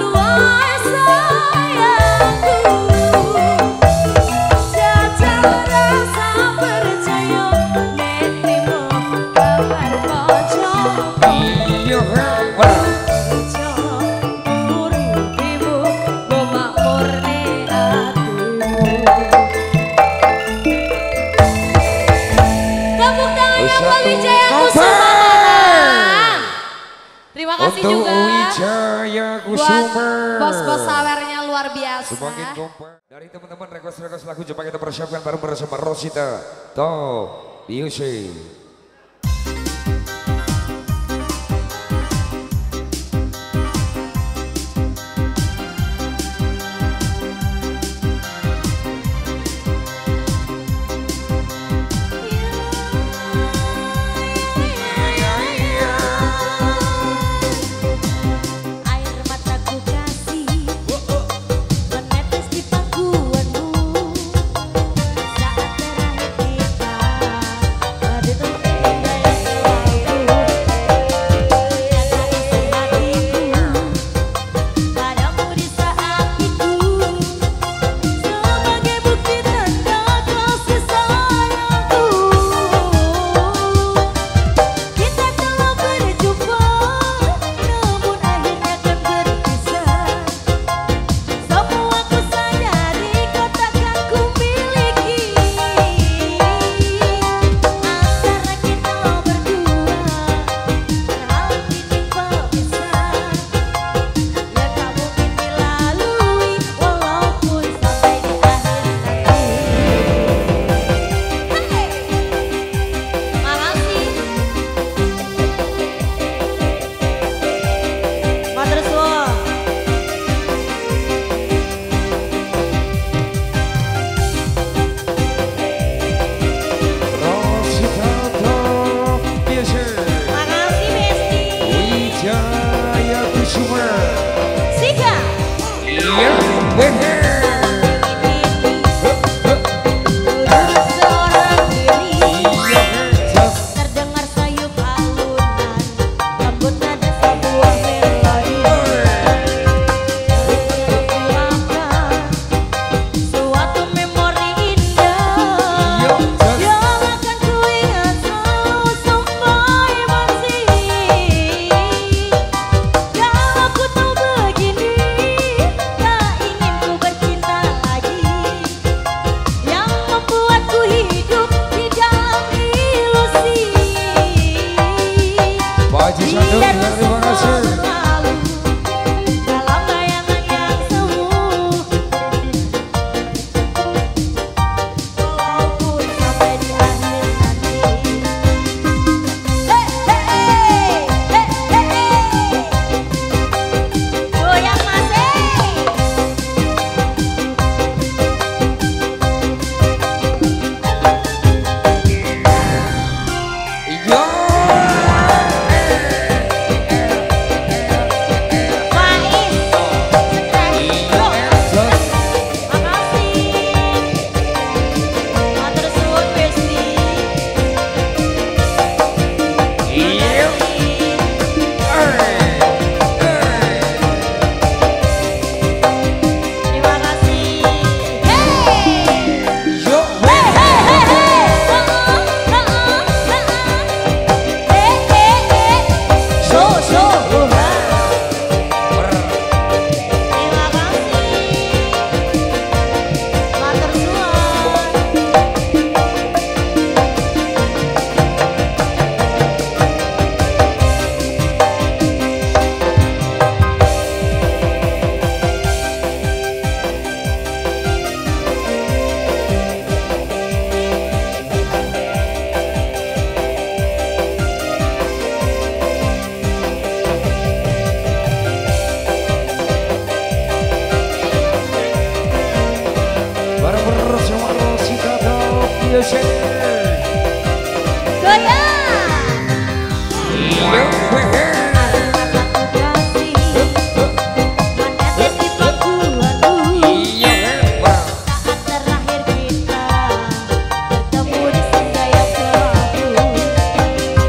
Terima kasih untuk juga Wijaya Kusuma. Bos-bos sawernya luar biasa. Semakin kompak. Dari teman-teman request-request lagu coba kita persiapkan bareng bersama Rosita Top Music.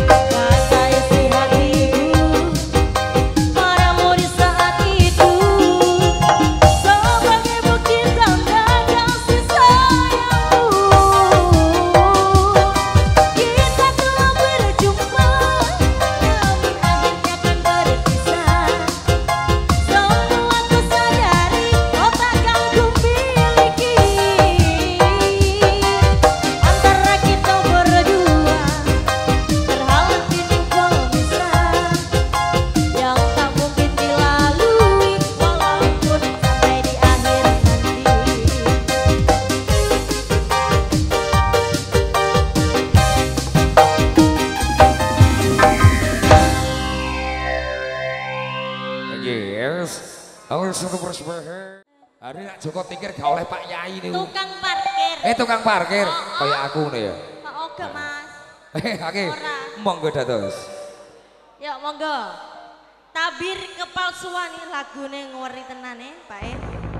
Itu Halo satu persebaya. Hari nak Joko Tingkir gak oleh Pak Yai nih. Tukang parkir. Eh tukang parkir, Oh, kayak aku nih ya. Pak Oga mas. Eh oke, Ora. monggo dados. Yuk monggo. Tabir kepalsuan nih lagune ngeri tenan ya Pak E.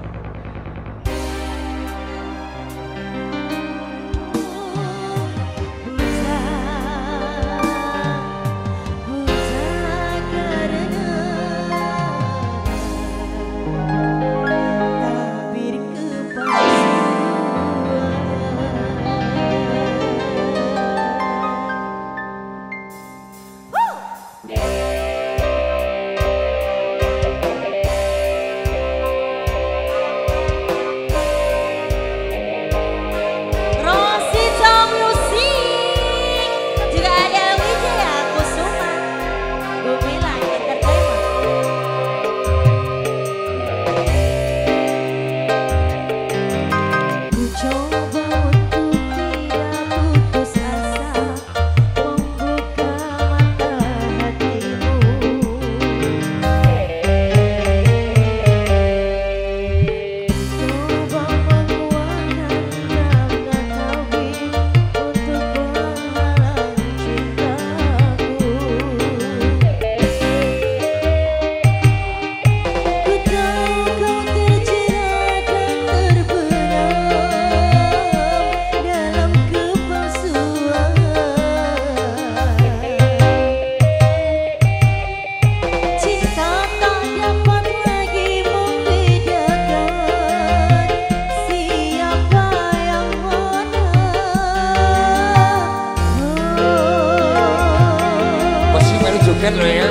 Kan lo ya.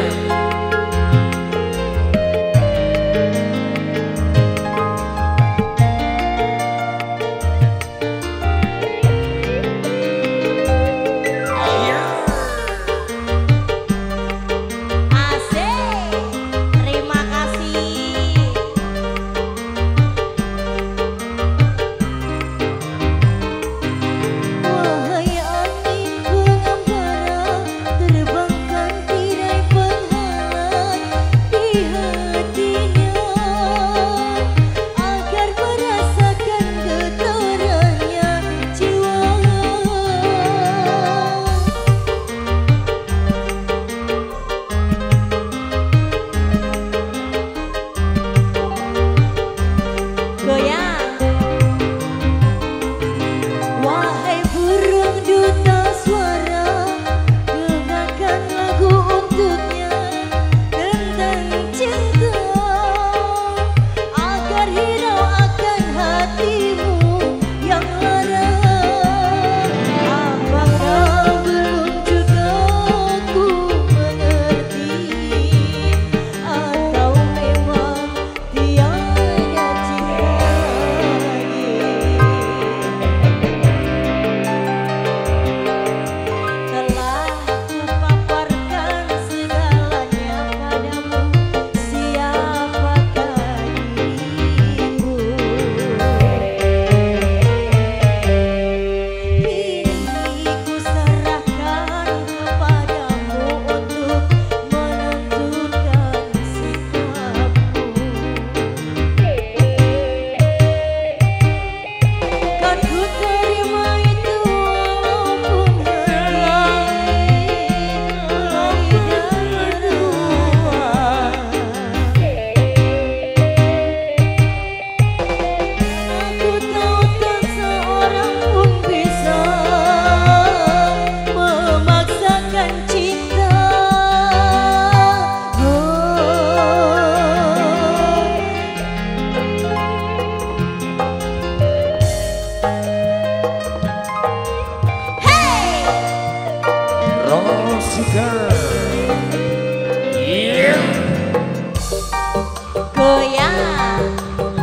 Goyang.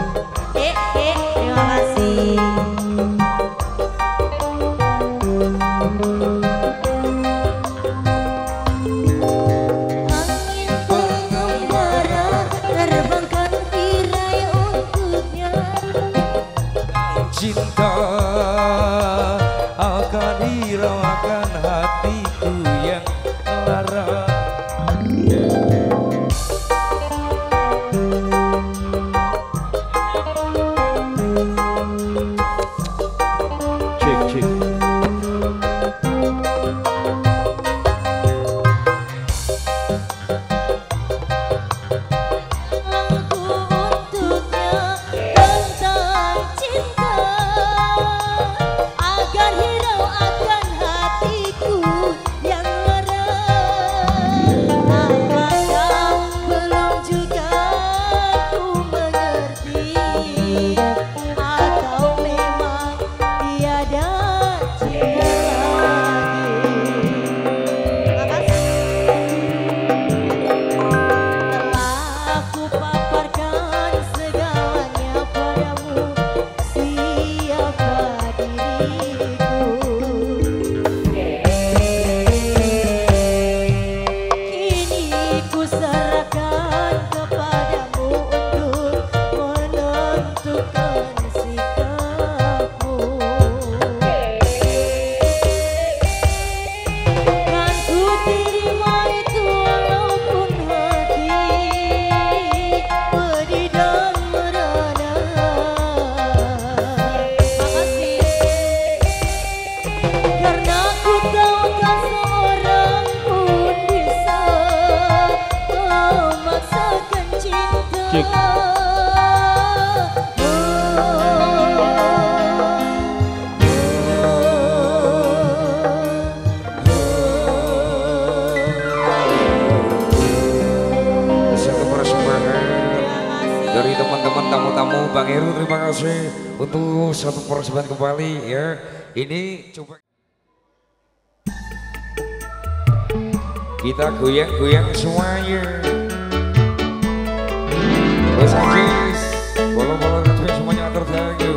Eh, eh, terima kasih. Angin pengembara terbangkan tirai untuknya. Cinta akan hiraukan hatiku yang lara. Bang Heru terima kasih untuk satu persembahan kembali ya. Ini coba kita goyang-goyang semuanya. Terus Ajis, bola-bola kecil semuanya tertangguh.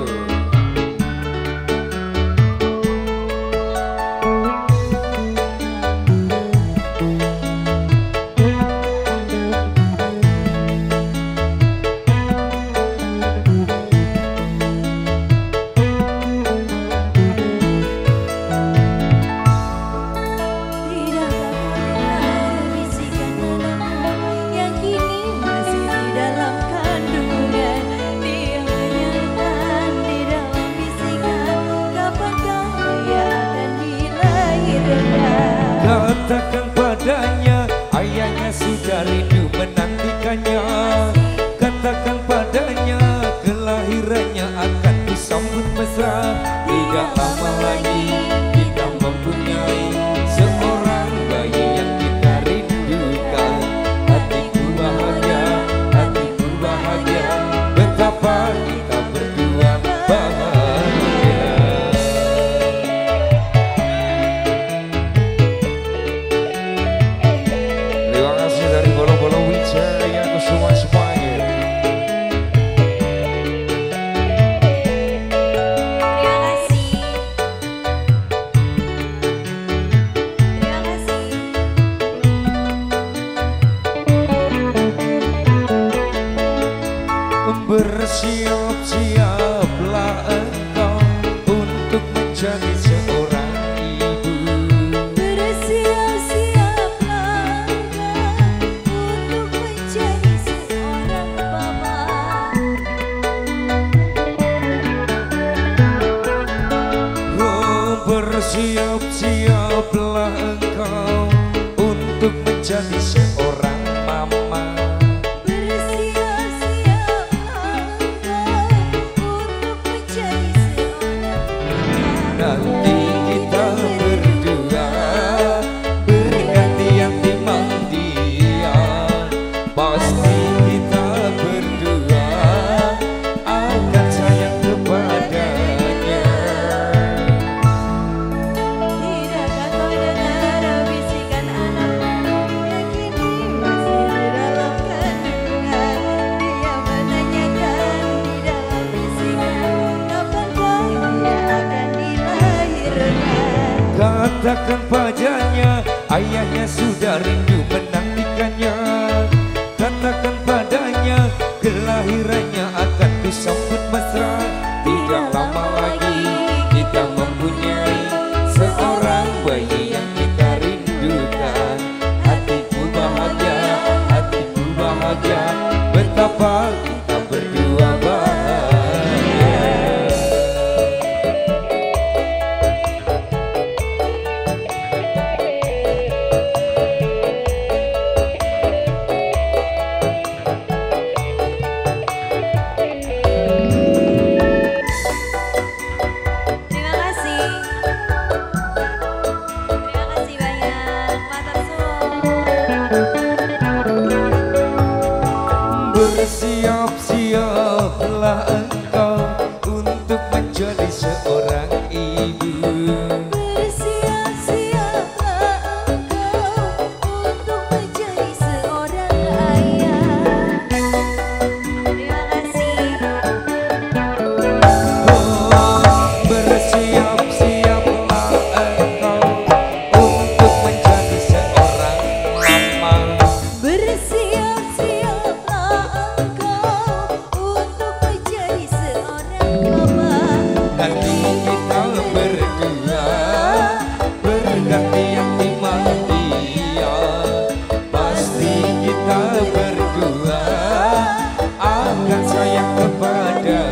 Katakan padanya, ayahnya sudah rindu menantikannya. Katakan padanya, kelahirannya akan disambut mesra. Tidak lama lagi kita mempunyai seorang bayi yang kita rindukan. Hatiku bahagia, hatiku bahagia, betapa kita berdua bahagia. Bersiap-siaplah engkau untuk menjadi seorang ibu. Bersiap-siaplah engkau untuk menjadi seorang bapak. Oh, bersiap-siaplah engkau untuk menjadi seorang mama. Nanti kita berdua bergantian dimandian. Pasti kita berdua akan sayang kepadanya. Tidakkah kau dengar bisikan anakmu yang kini masih di dalam kandungan? Dia menanyakan di dalam bisikan, kapankah dia akan Katakan padanya, ayahnya sudah rindu menantikannya. Katakan padanya, kelahirannya akan disambut mesra. Tidak lama lagi kita mempunyai seorang bayi yang kita rindukan. Hatiku bahagia, hatiku bahagia, betapa kita berdua bahagia. Bersiap-siaplah engkau untuk menjadi seorang ibu. Bersiap-siaplah engkau untuk menjadi seorang ayah. Terima kasih. Oh, bersiap-siaplah engkau untuk menjadi seorang mama. Bersiap-siaplah engkau untuk menjadi seorang bapak. Nanti kita berdua bergantian dimandian. Pasti kita berdua akan sayang kepadanya.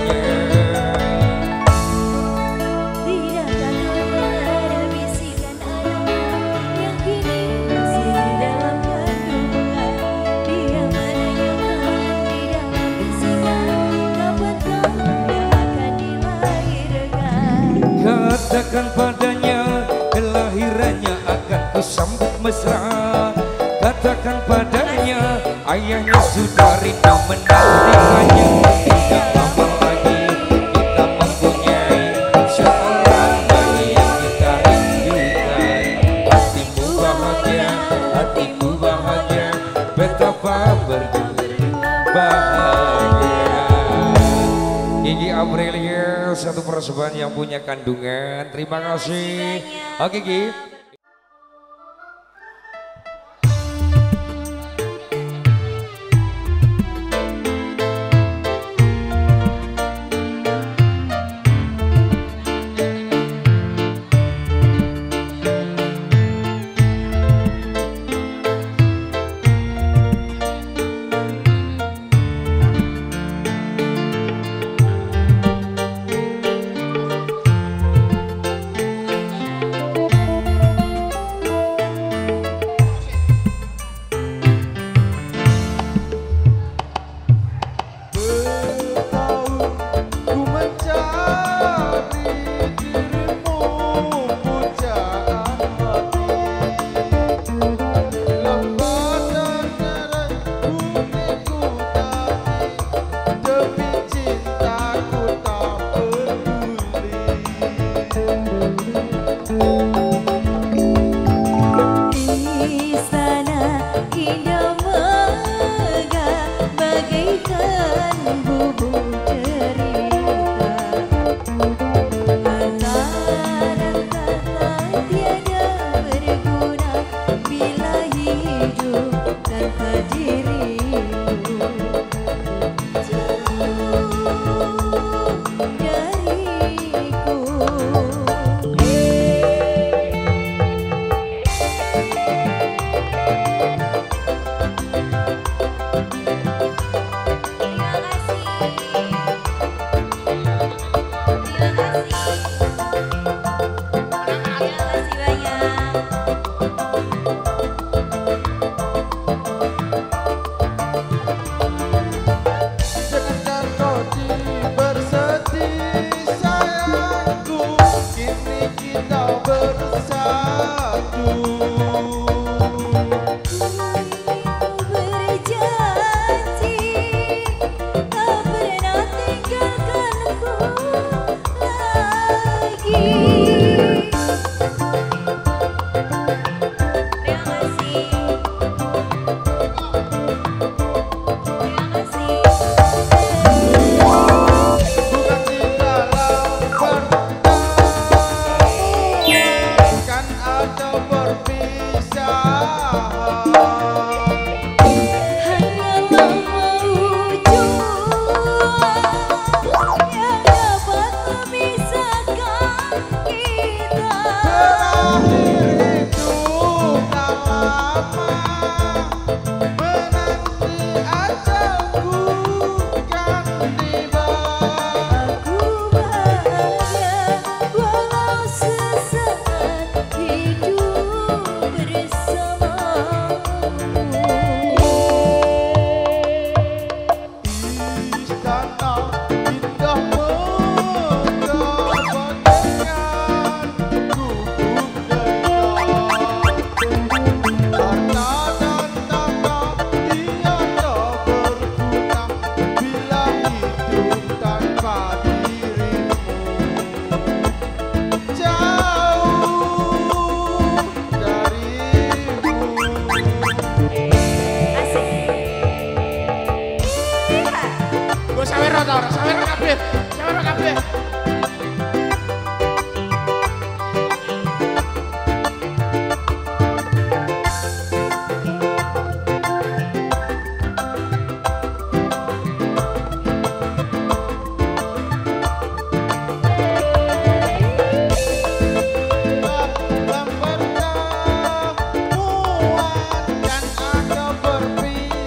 Tidakkah kau dengar bisikan anakmu yang kini masih di dalam kandungan? Dia menanyakan di dalam bisikan, kapankah dia akan dilahirkan? Katakan padanya, kelahirannya akan kusambut mesra. Katakan padanya, ayahnya sudah rindu menantikannya. Tidak Aprilia, satu persembahan yang punya kandungan. Terima kasih. Oke, Ki.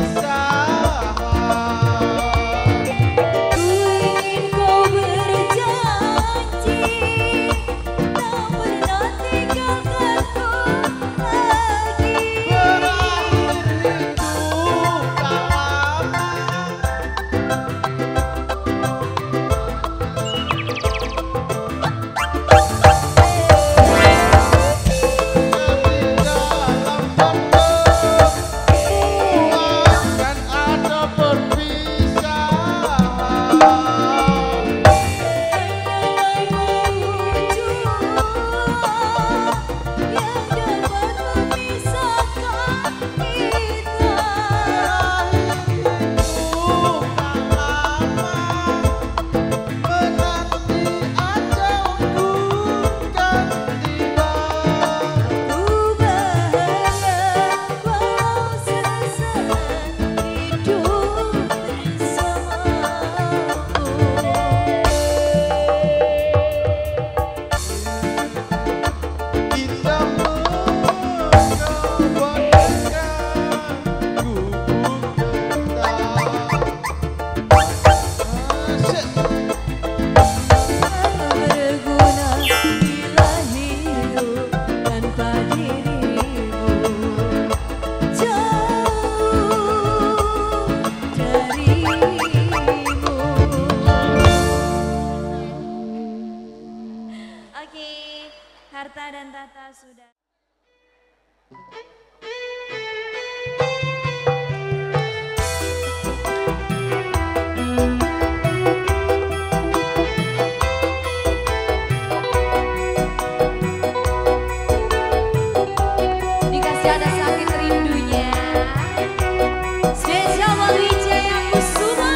Ku ingin kau berjanji Rita dan Tata sudah. Dikasih ada sakit rindunya. Spesial buat Wijaya Kusuma.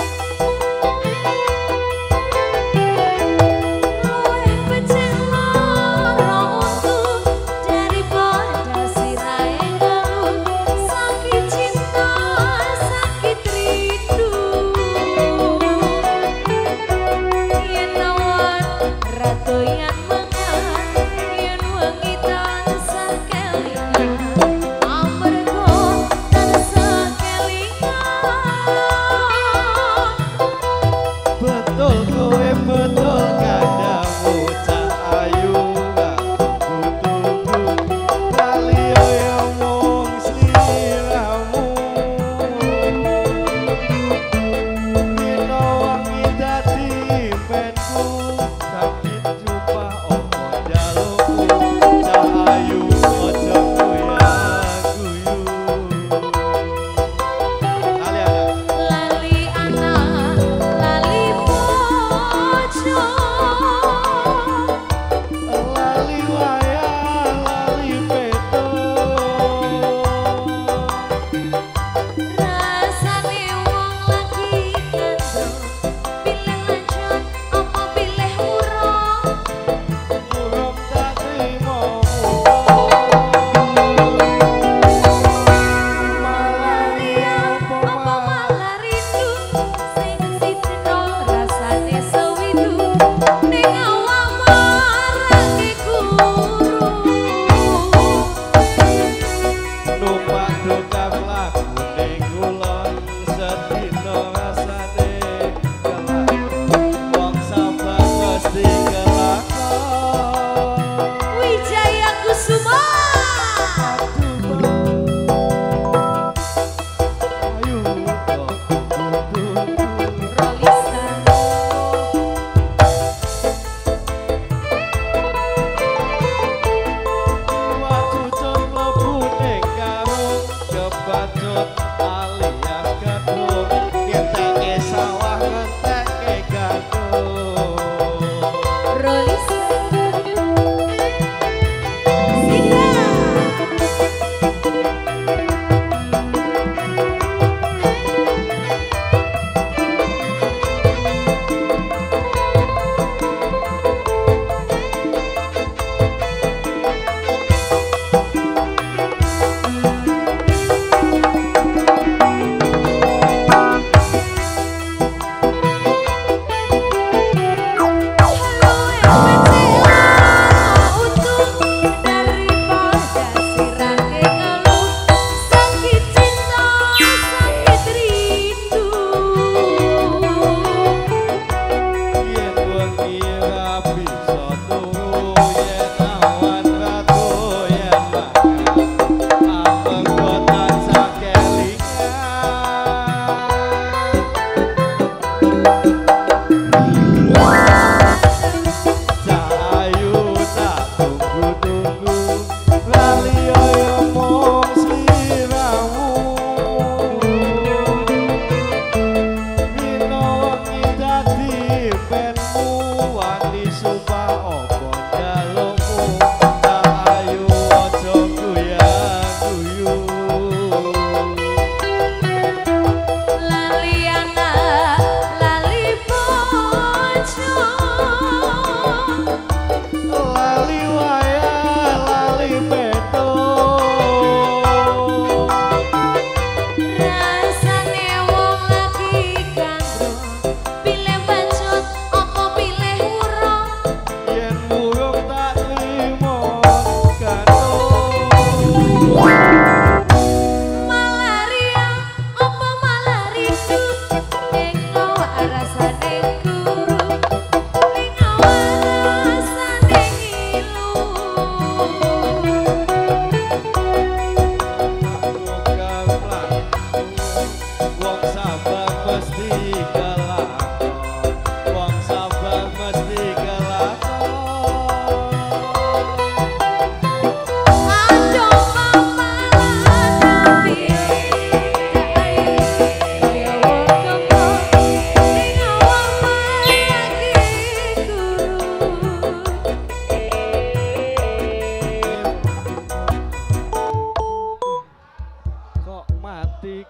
Loe pecelo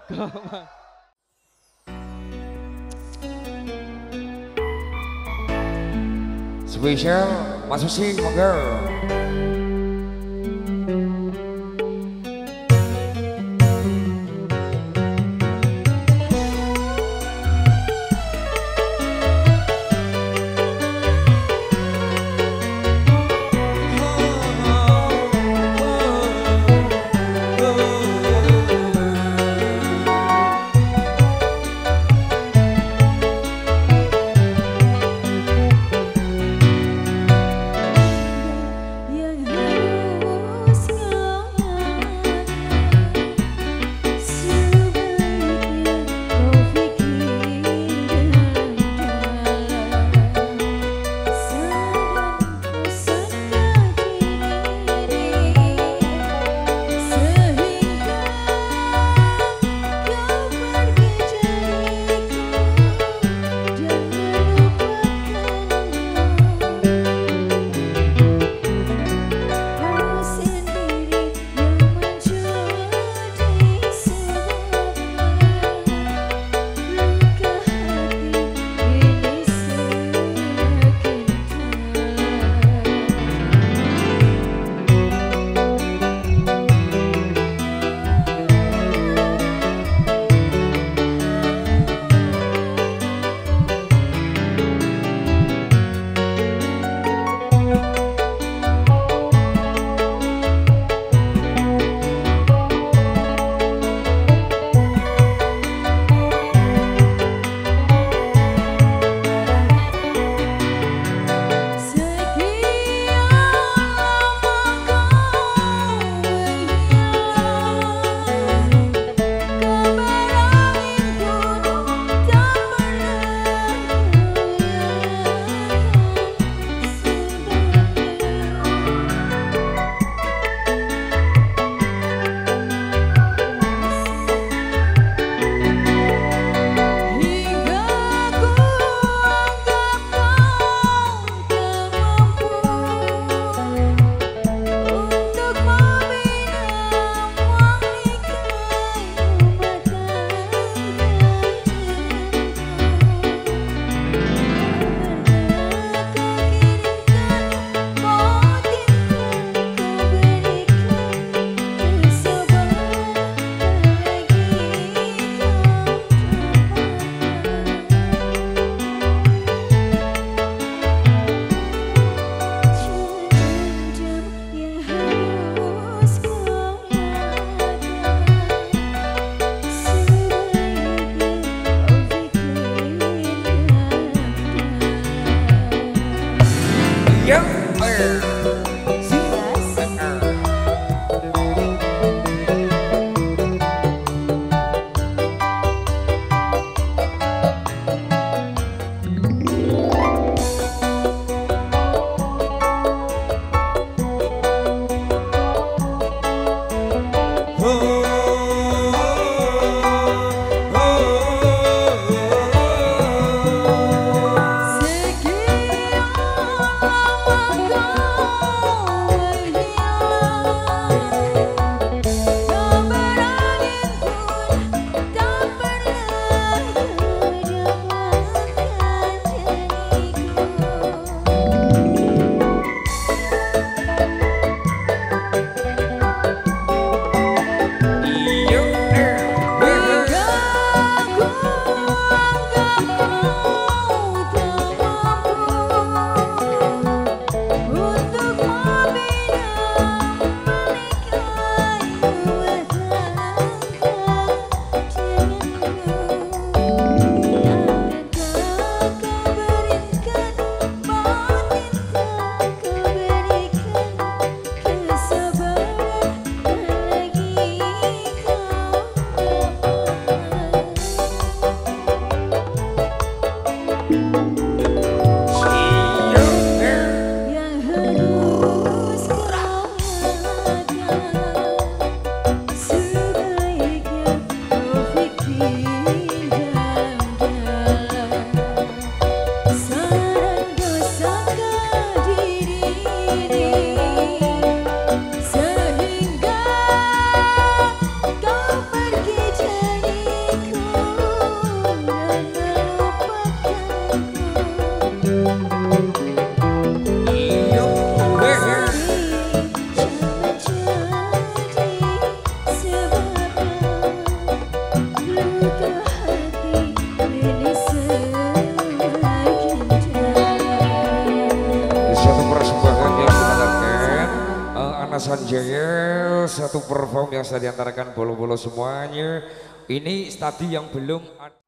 Spesial Mas Susi, monggo. Sanjaya, satu perform yang sudah diantarkan bolo-bolo semuanya. Ini tadi yang belum ada.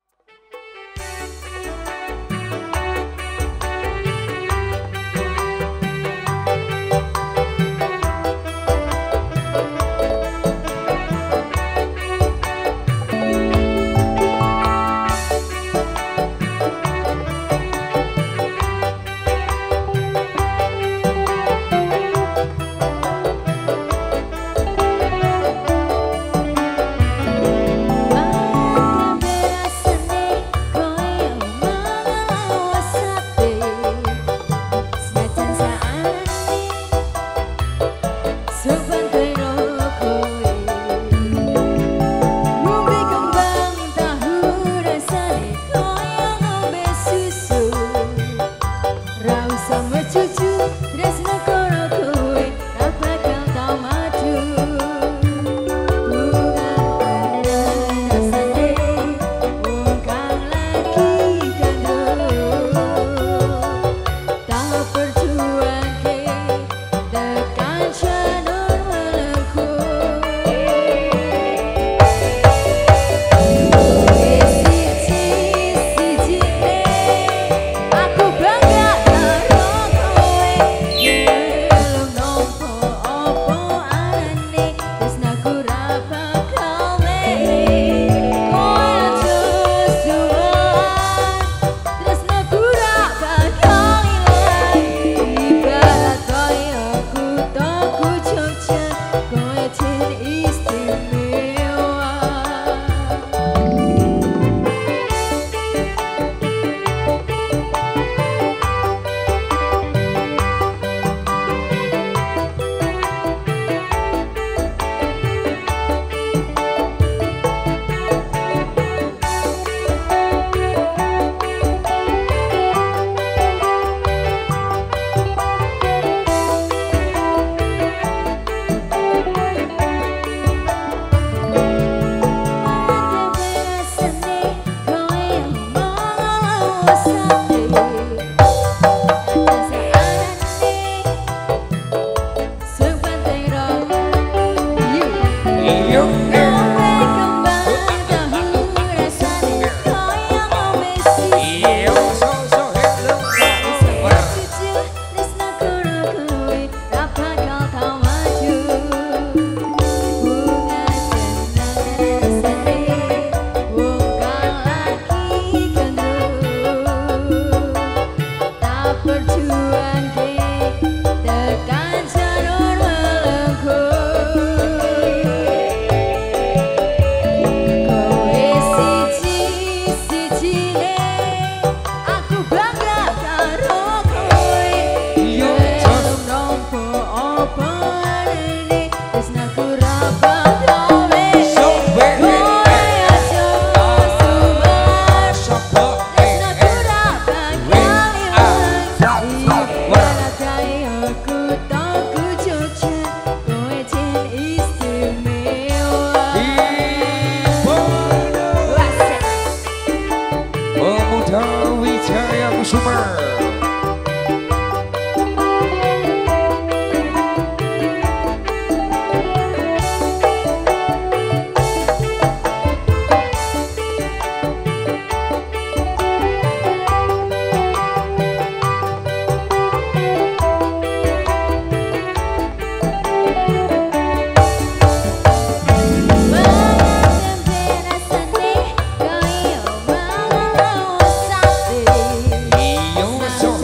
So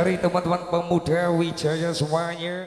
dari teman-teman pemuda Wijaya semuanya.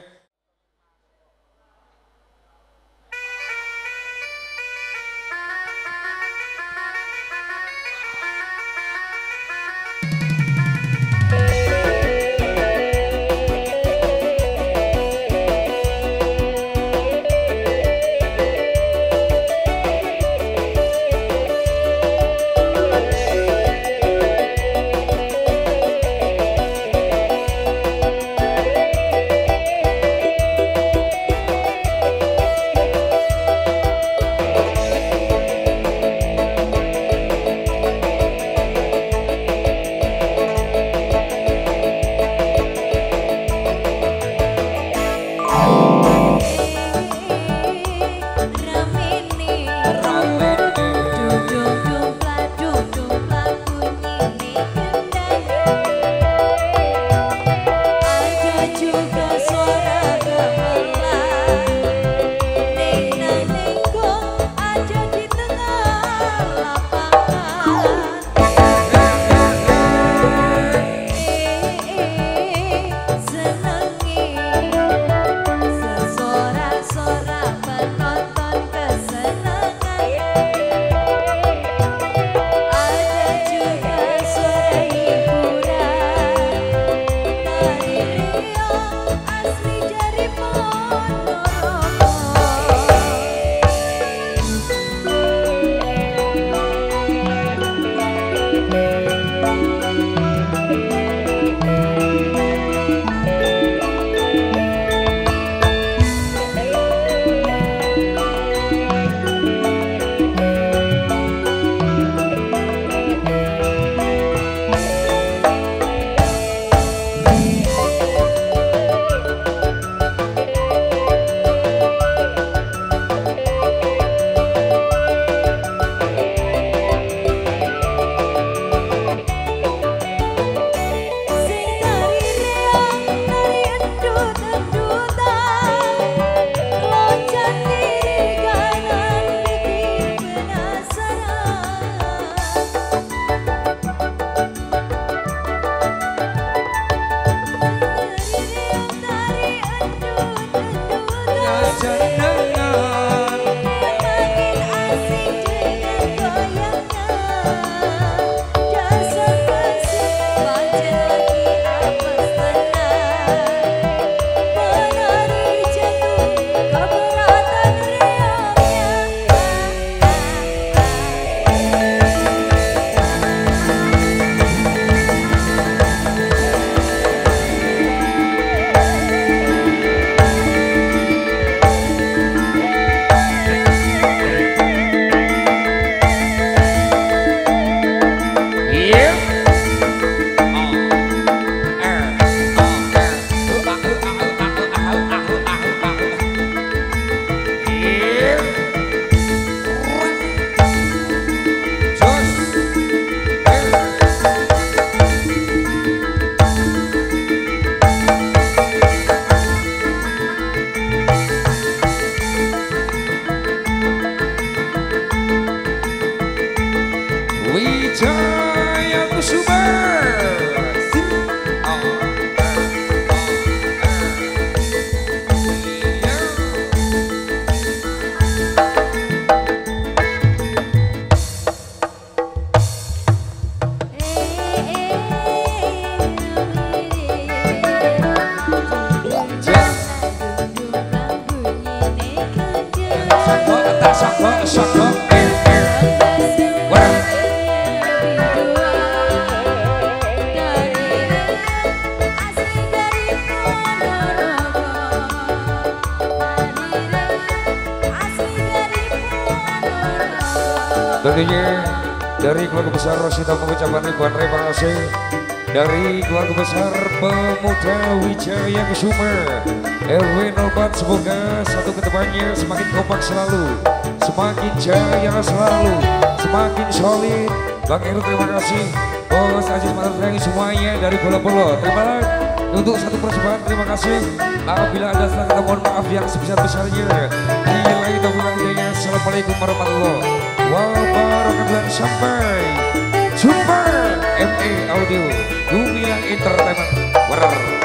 Tentunya dari keluarga besar Rosita mengucapkan ribuan terima kasih dari keluarga besar pemuda Wijaya Kusuma R W nol empat, semoga satu kedepannya semakin kompak selalu, semakin jaya selalu, semakin solid. Bang Heru terima kasih, Bos Aziz Materdangi semuanya dari Bola-Bola, terima kasih untuk satu persembahan, terima kasih. Apabila ada salah kata mohon maaf yang sebesar-besarnya. Nilai taufiq hidayah. Assalamualaikum warahmatullahi wabarakatuh. Sampai jumpa. M A Audio Gumilang Entertainment. Werer.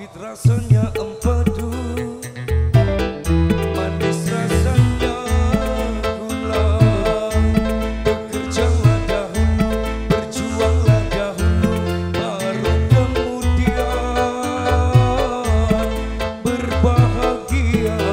Pahit rasanya empadu, manis rasanya gula. Bekerjalah dahulu, berjuanglah dahulu, baru kemudian berbahagia.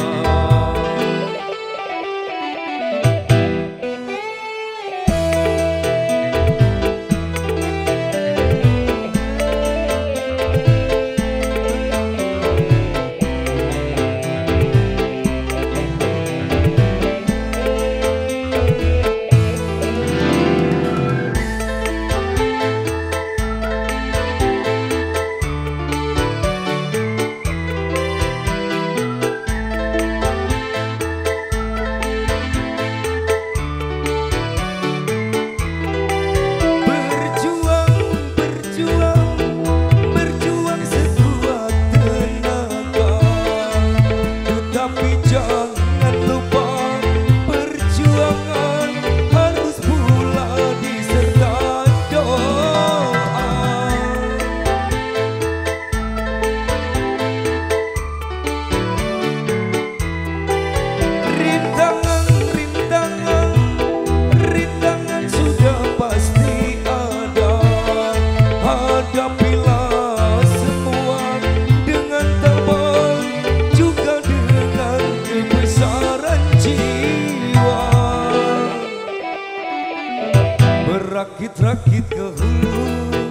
Rakit-rakit ke hulu,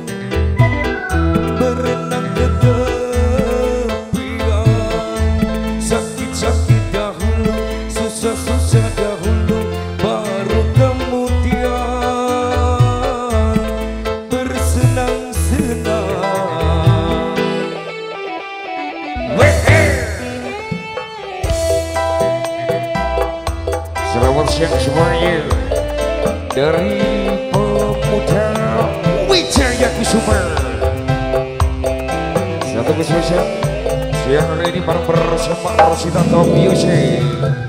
berenang ke tepian. Sakit-sakit dahulu, susah-susah dahulu, baru kemudian bersenang-senang. Selamat siang semuanya dari Pemuda Wijaya Kusuma. Satu kesusahan siang hari ini bareng bersama Rosita Tobiose.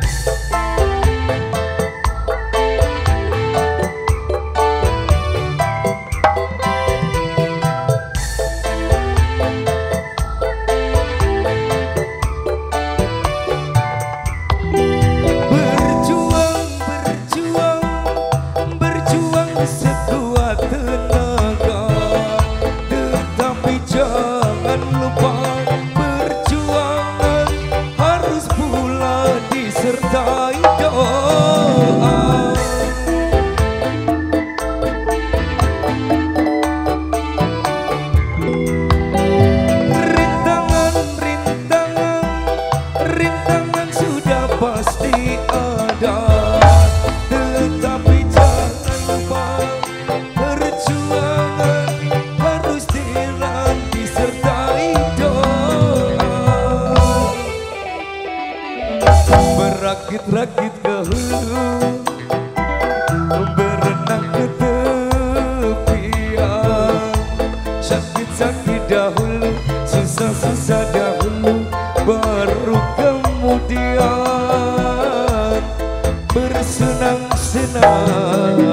Rakit-rakit ke hulu, berenang ke tepian. Sakit-sakit dahulu, susah-susah dahulu, baru kemudian bersenang-senang.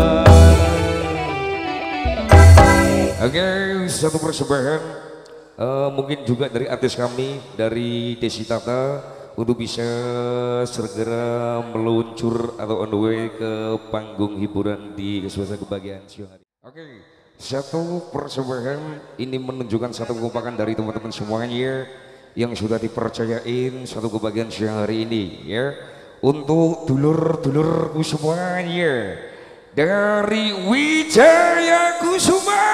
Oke, satu persembahan uh, mungkin juga dari artis kami dari Desi Tata untuk bisa segera meluncur atau on the way ke panggung hiburan di suasana kebahagiaan siang hari. Oke, satu persembahan ini menunjukkan satu kekompakan dari teman-teman semuanya yang sudah dipercayain satu kebahagiaan siang hari ini ya. Untuk dulur-dulurku semuanya dari Wijaya Kusuma,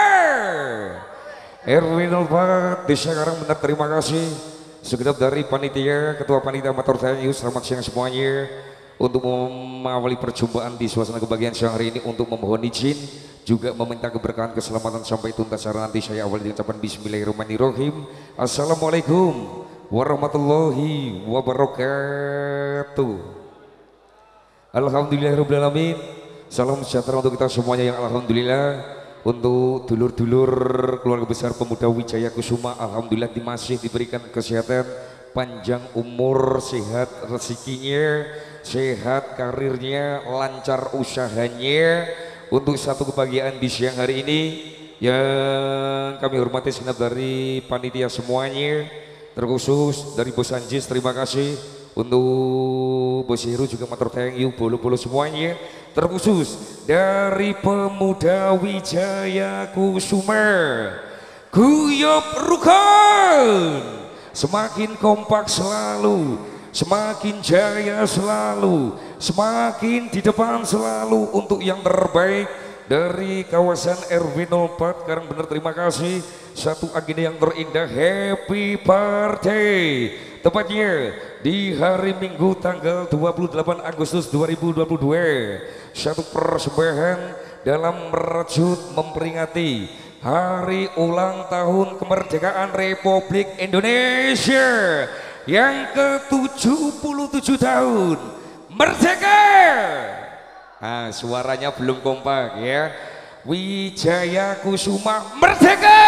Erwin Albat, Desa Karangbenar, terima kasih. Segenap dari panitia, ketua panitia Matur Thank you, selamat siang semuanya. Untuk mengawali perjumpaan di suasana kebahagiaan siang hari ini, untuk memohon izin juga meminta keberkahan keselamatan sampai tuntas acara nanti, saya awali dengan ucapan Bismillahirrahmanirrahim. Assalamualaikum warahmatullahi wabarakatuh. Alhamdulillahirrahmanirrahim. Salam sejahtera untuk kita semuanya yang alhamdulillah. Untuk dulur-dulur keluarga besar Pemuda Wijaya Kusuma, alhamdulillah masih diberikan kesehatan, panjang umur, sehat rezekinya, sehat karirnya, lancar usahanya. Untuk satu kebahagiaan di siang hari ini, yang kami hormati segenap dari panitia semuanya, terkhusus dari Bos Anjis, terima kasih. Untuk Bos Heru juga matur thank you, bolo-bolo semuanya, terkhusus dari Pemuda Wijaya Kusuma, Guyub Rukun, semakin kompak selalu, semakin jaya selalu, semakin di depan selalu untuk yang terbaik dari kawasan R W nol empat. Karang bener, terima kasih. Satu agenda yang terindah, happy birthday, tepatnya di hari Minggu tanggal dua puluh delapan Agustus dua ribu dua puluh dua. Satu persembahan dalam merajut memperingati hari ulang tahun kemerdekaan Republik Indonesia yang ke tujuh puluh tujuh tahun merdeka. Nah, suaranya belum kompak ya. Wijaya Kusuma merdeka,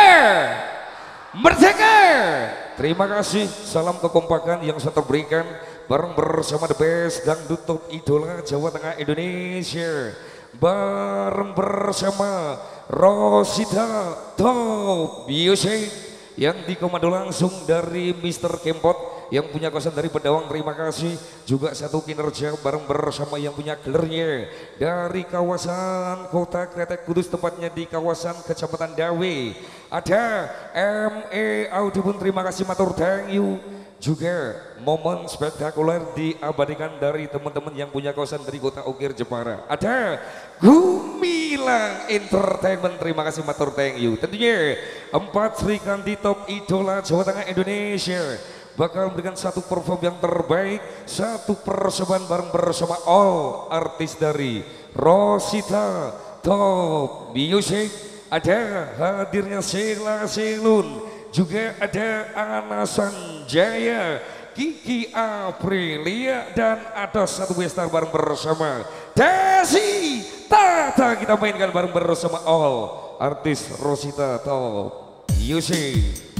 merdeka. Terima kasih, salam kekompakan yang saya terberikan bareng bersama the best dangdut top idola Jawa Tengah Indonesia, bareng bersama Rosita Top Music yang dikomando langsung dari mister Kempot yang punya kawasan dari Bedawang. Terima kasih juga satu kinerja bareng bersama yang punya gelarnya dari kawasan Kota Kretek Kudus, tepatnya di kawasan Kecamatan Dawe. Ada M E Audibun, terima kasih matur thank you. Juga momen spektakuler diabadikan dari teman-teman yang punya kawasan dari Kota Ukir Jepara. Ada Gumilang Entertainment, terima kasih matur thank you. Tentunya empat Sri Kandi top idola Jawa Tengah Indonesia bakal memberikan satu perform yang terbaik, satu persembahan bareng bersama all artis dari Rosita Top Music. Ada hadirnya Sheila Selun, juga ada Ana Sanjaya, Kiki Aprilia, dan ada satu bestar bareng bersama Desi Tata. Kita mainkan bareng bersama all artis Rosita Top Music.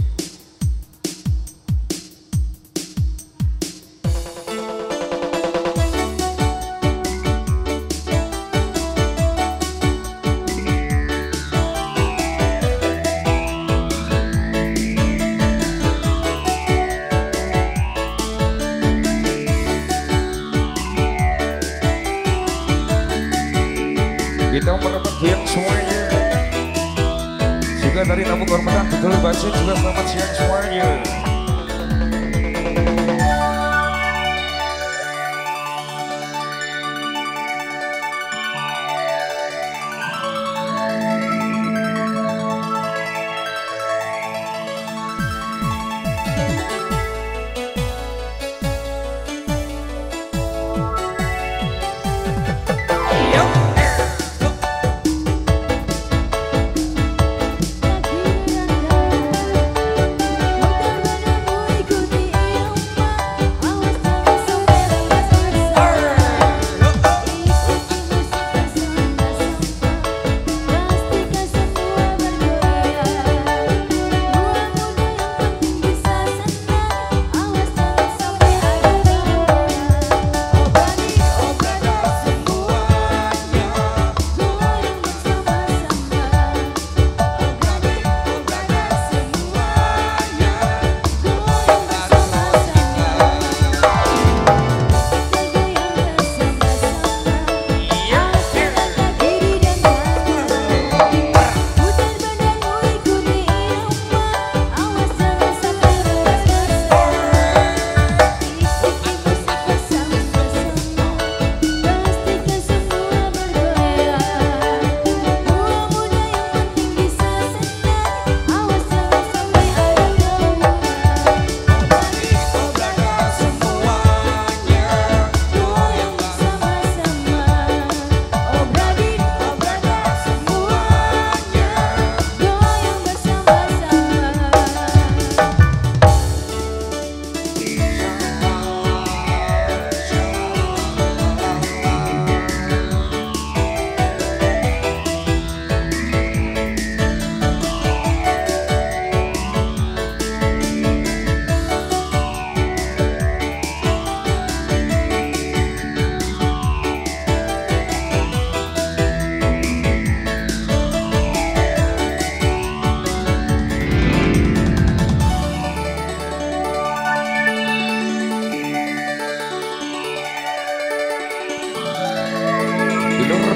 Kita merebut yang semuanya juga dari tamu kehormatan betul Basir, juga selamat siang semuanya.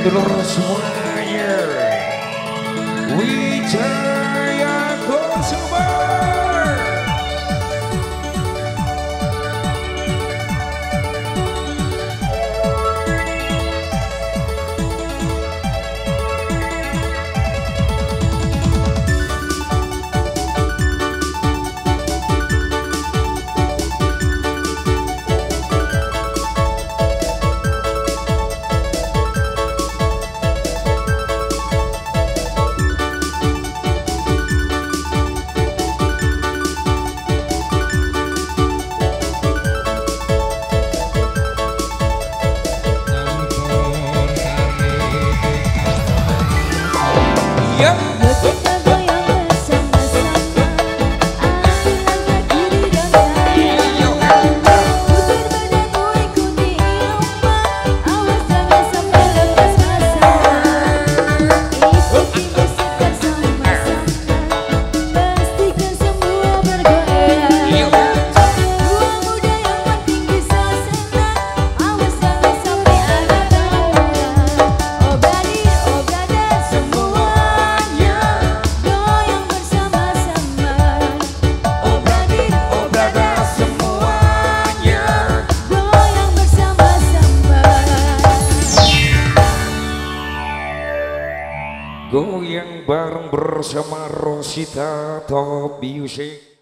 sedulur semuanya. Wijaya Kusuma. Goyang bareng bersama Rosita Top Music.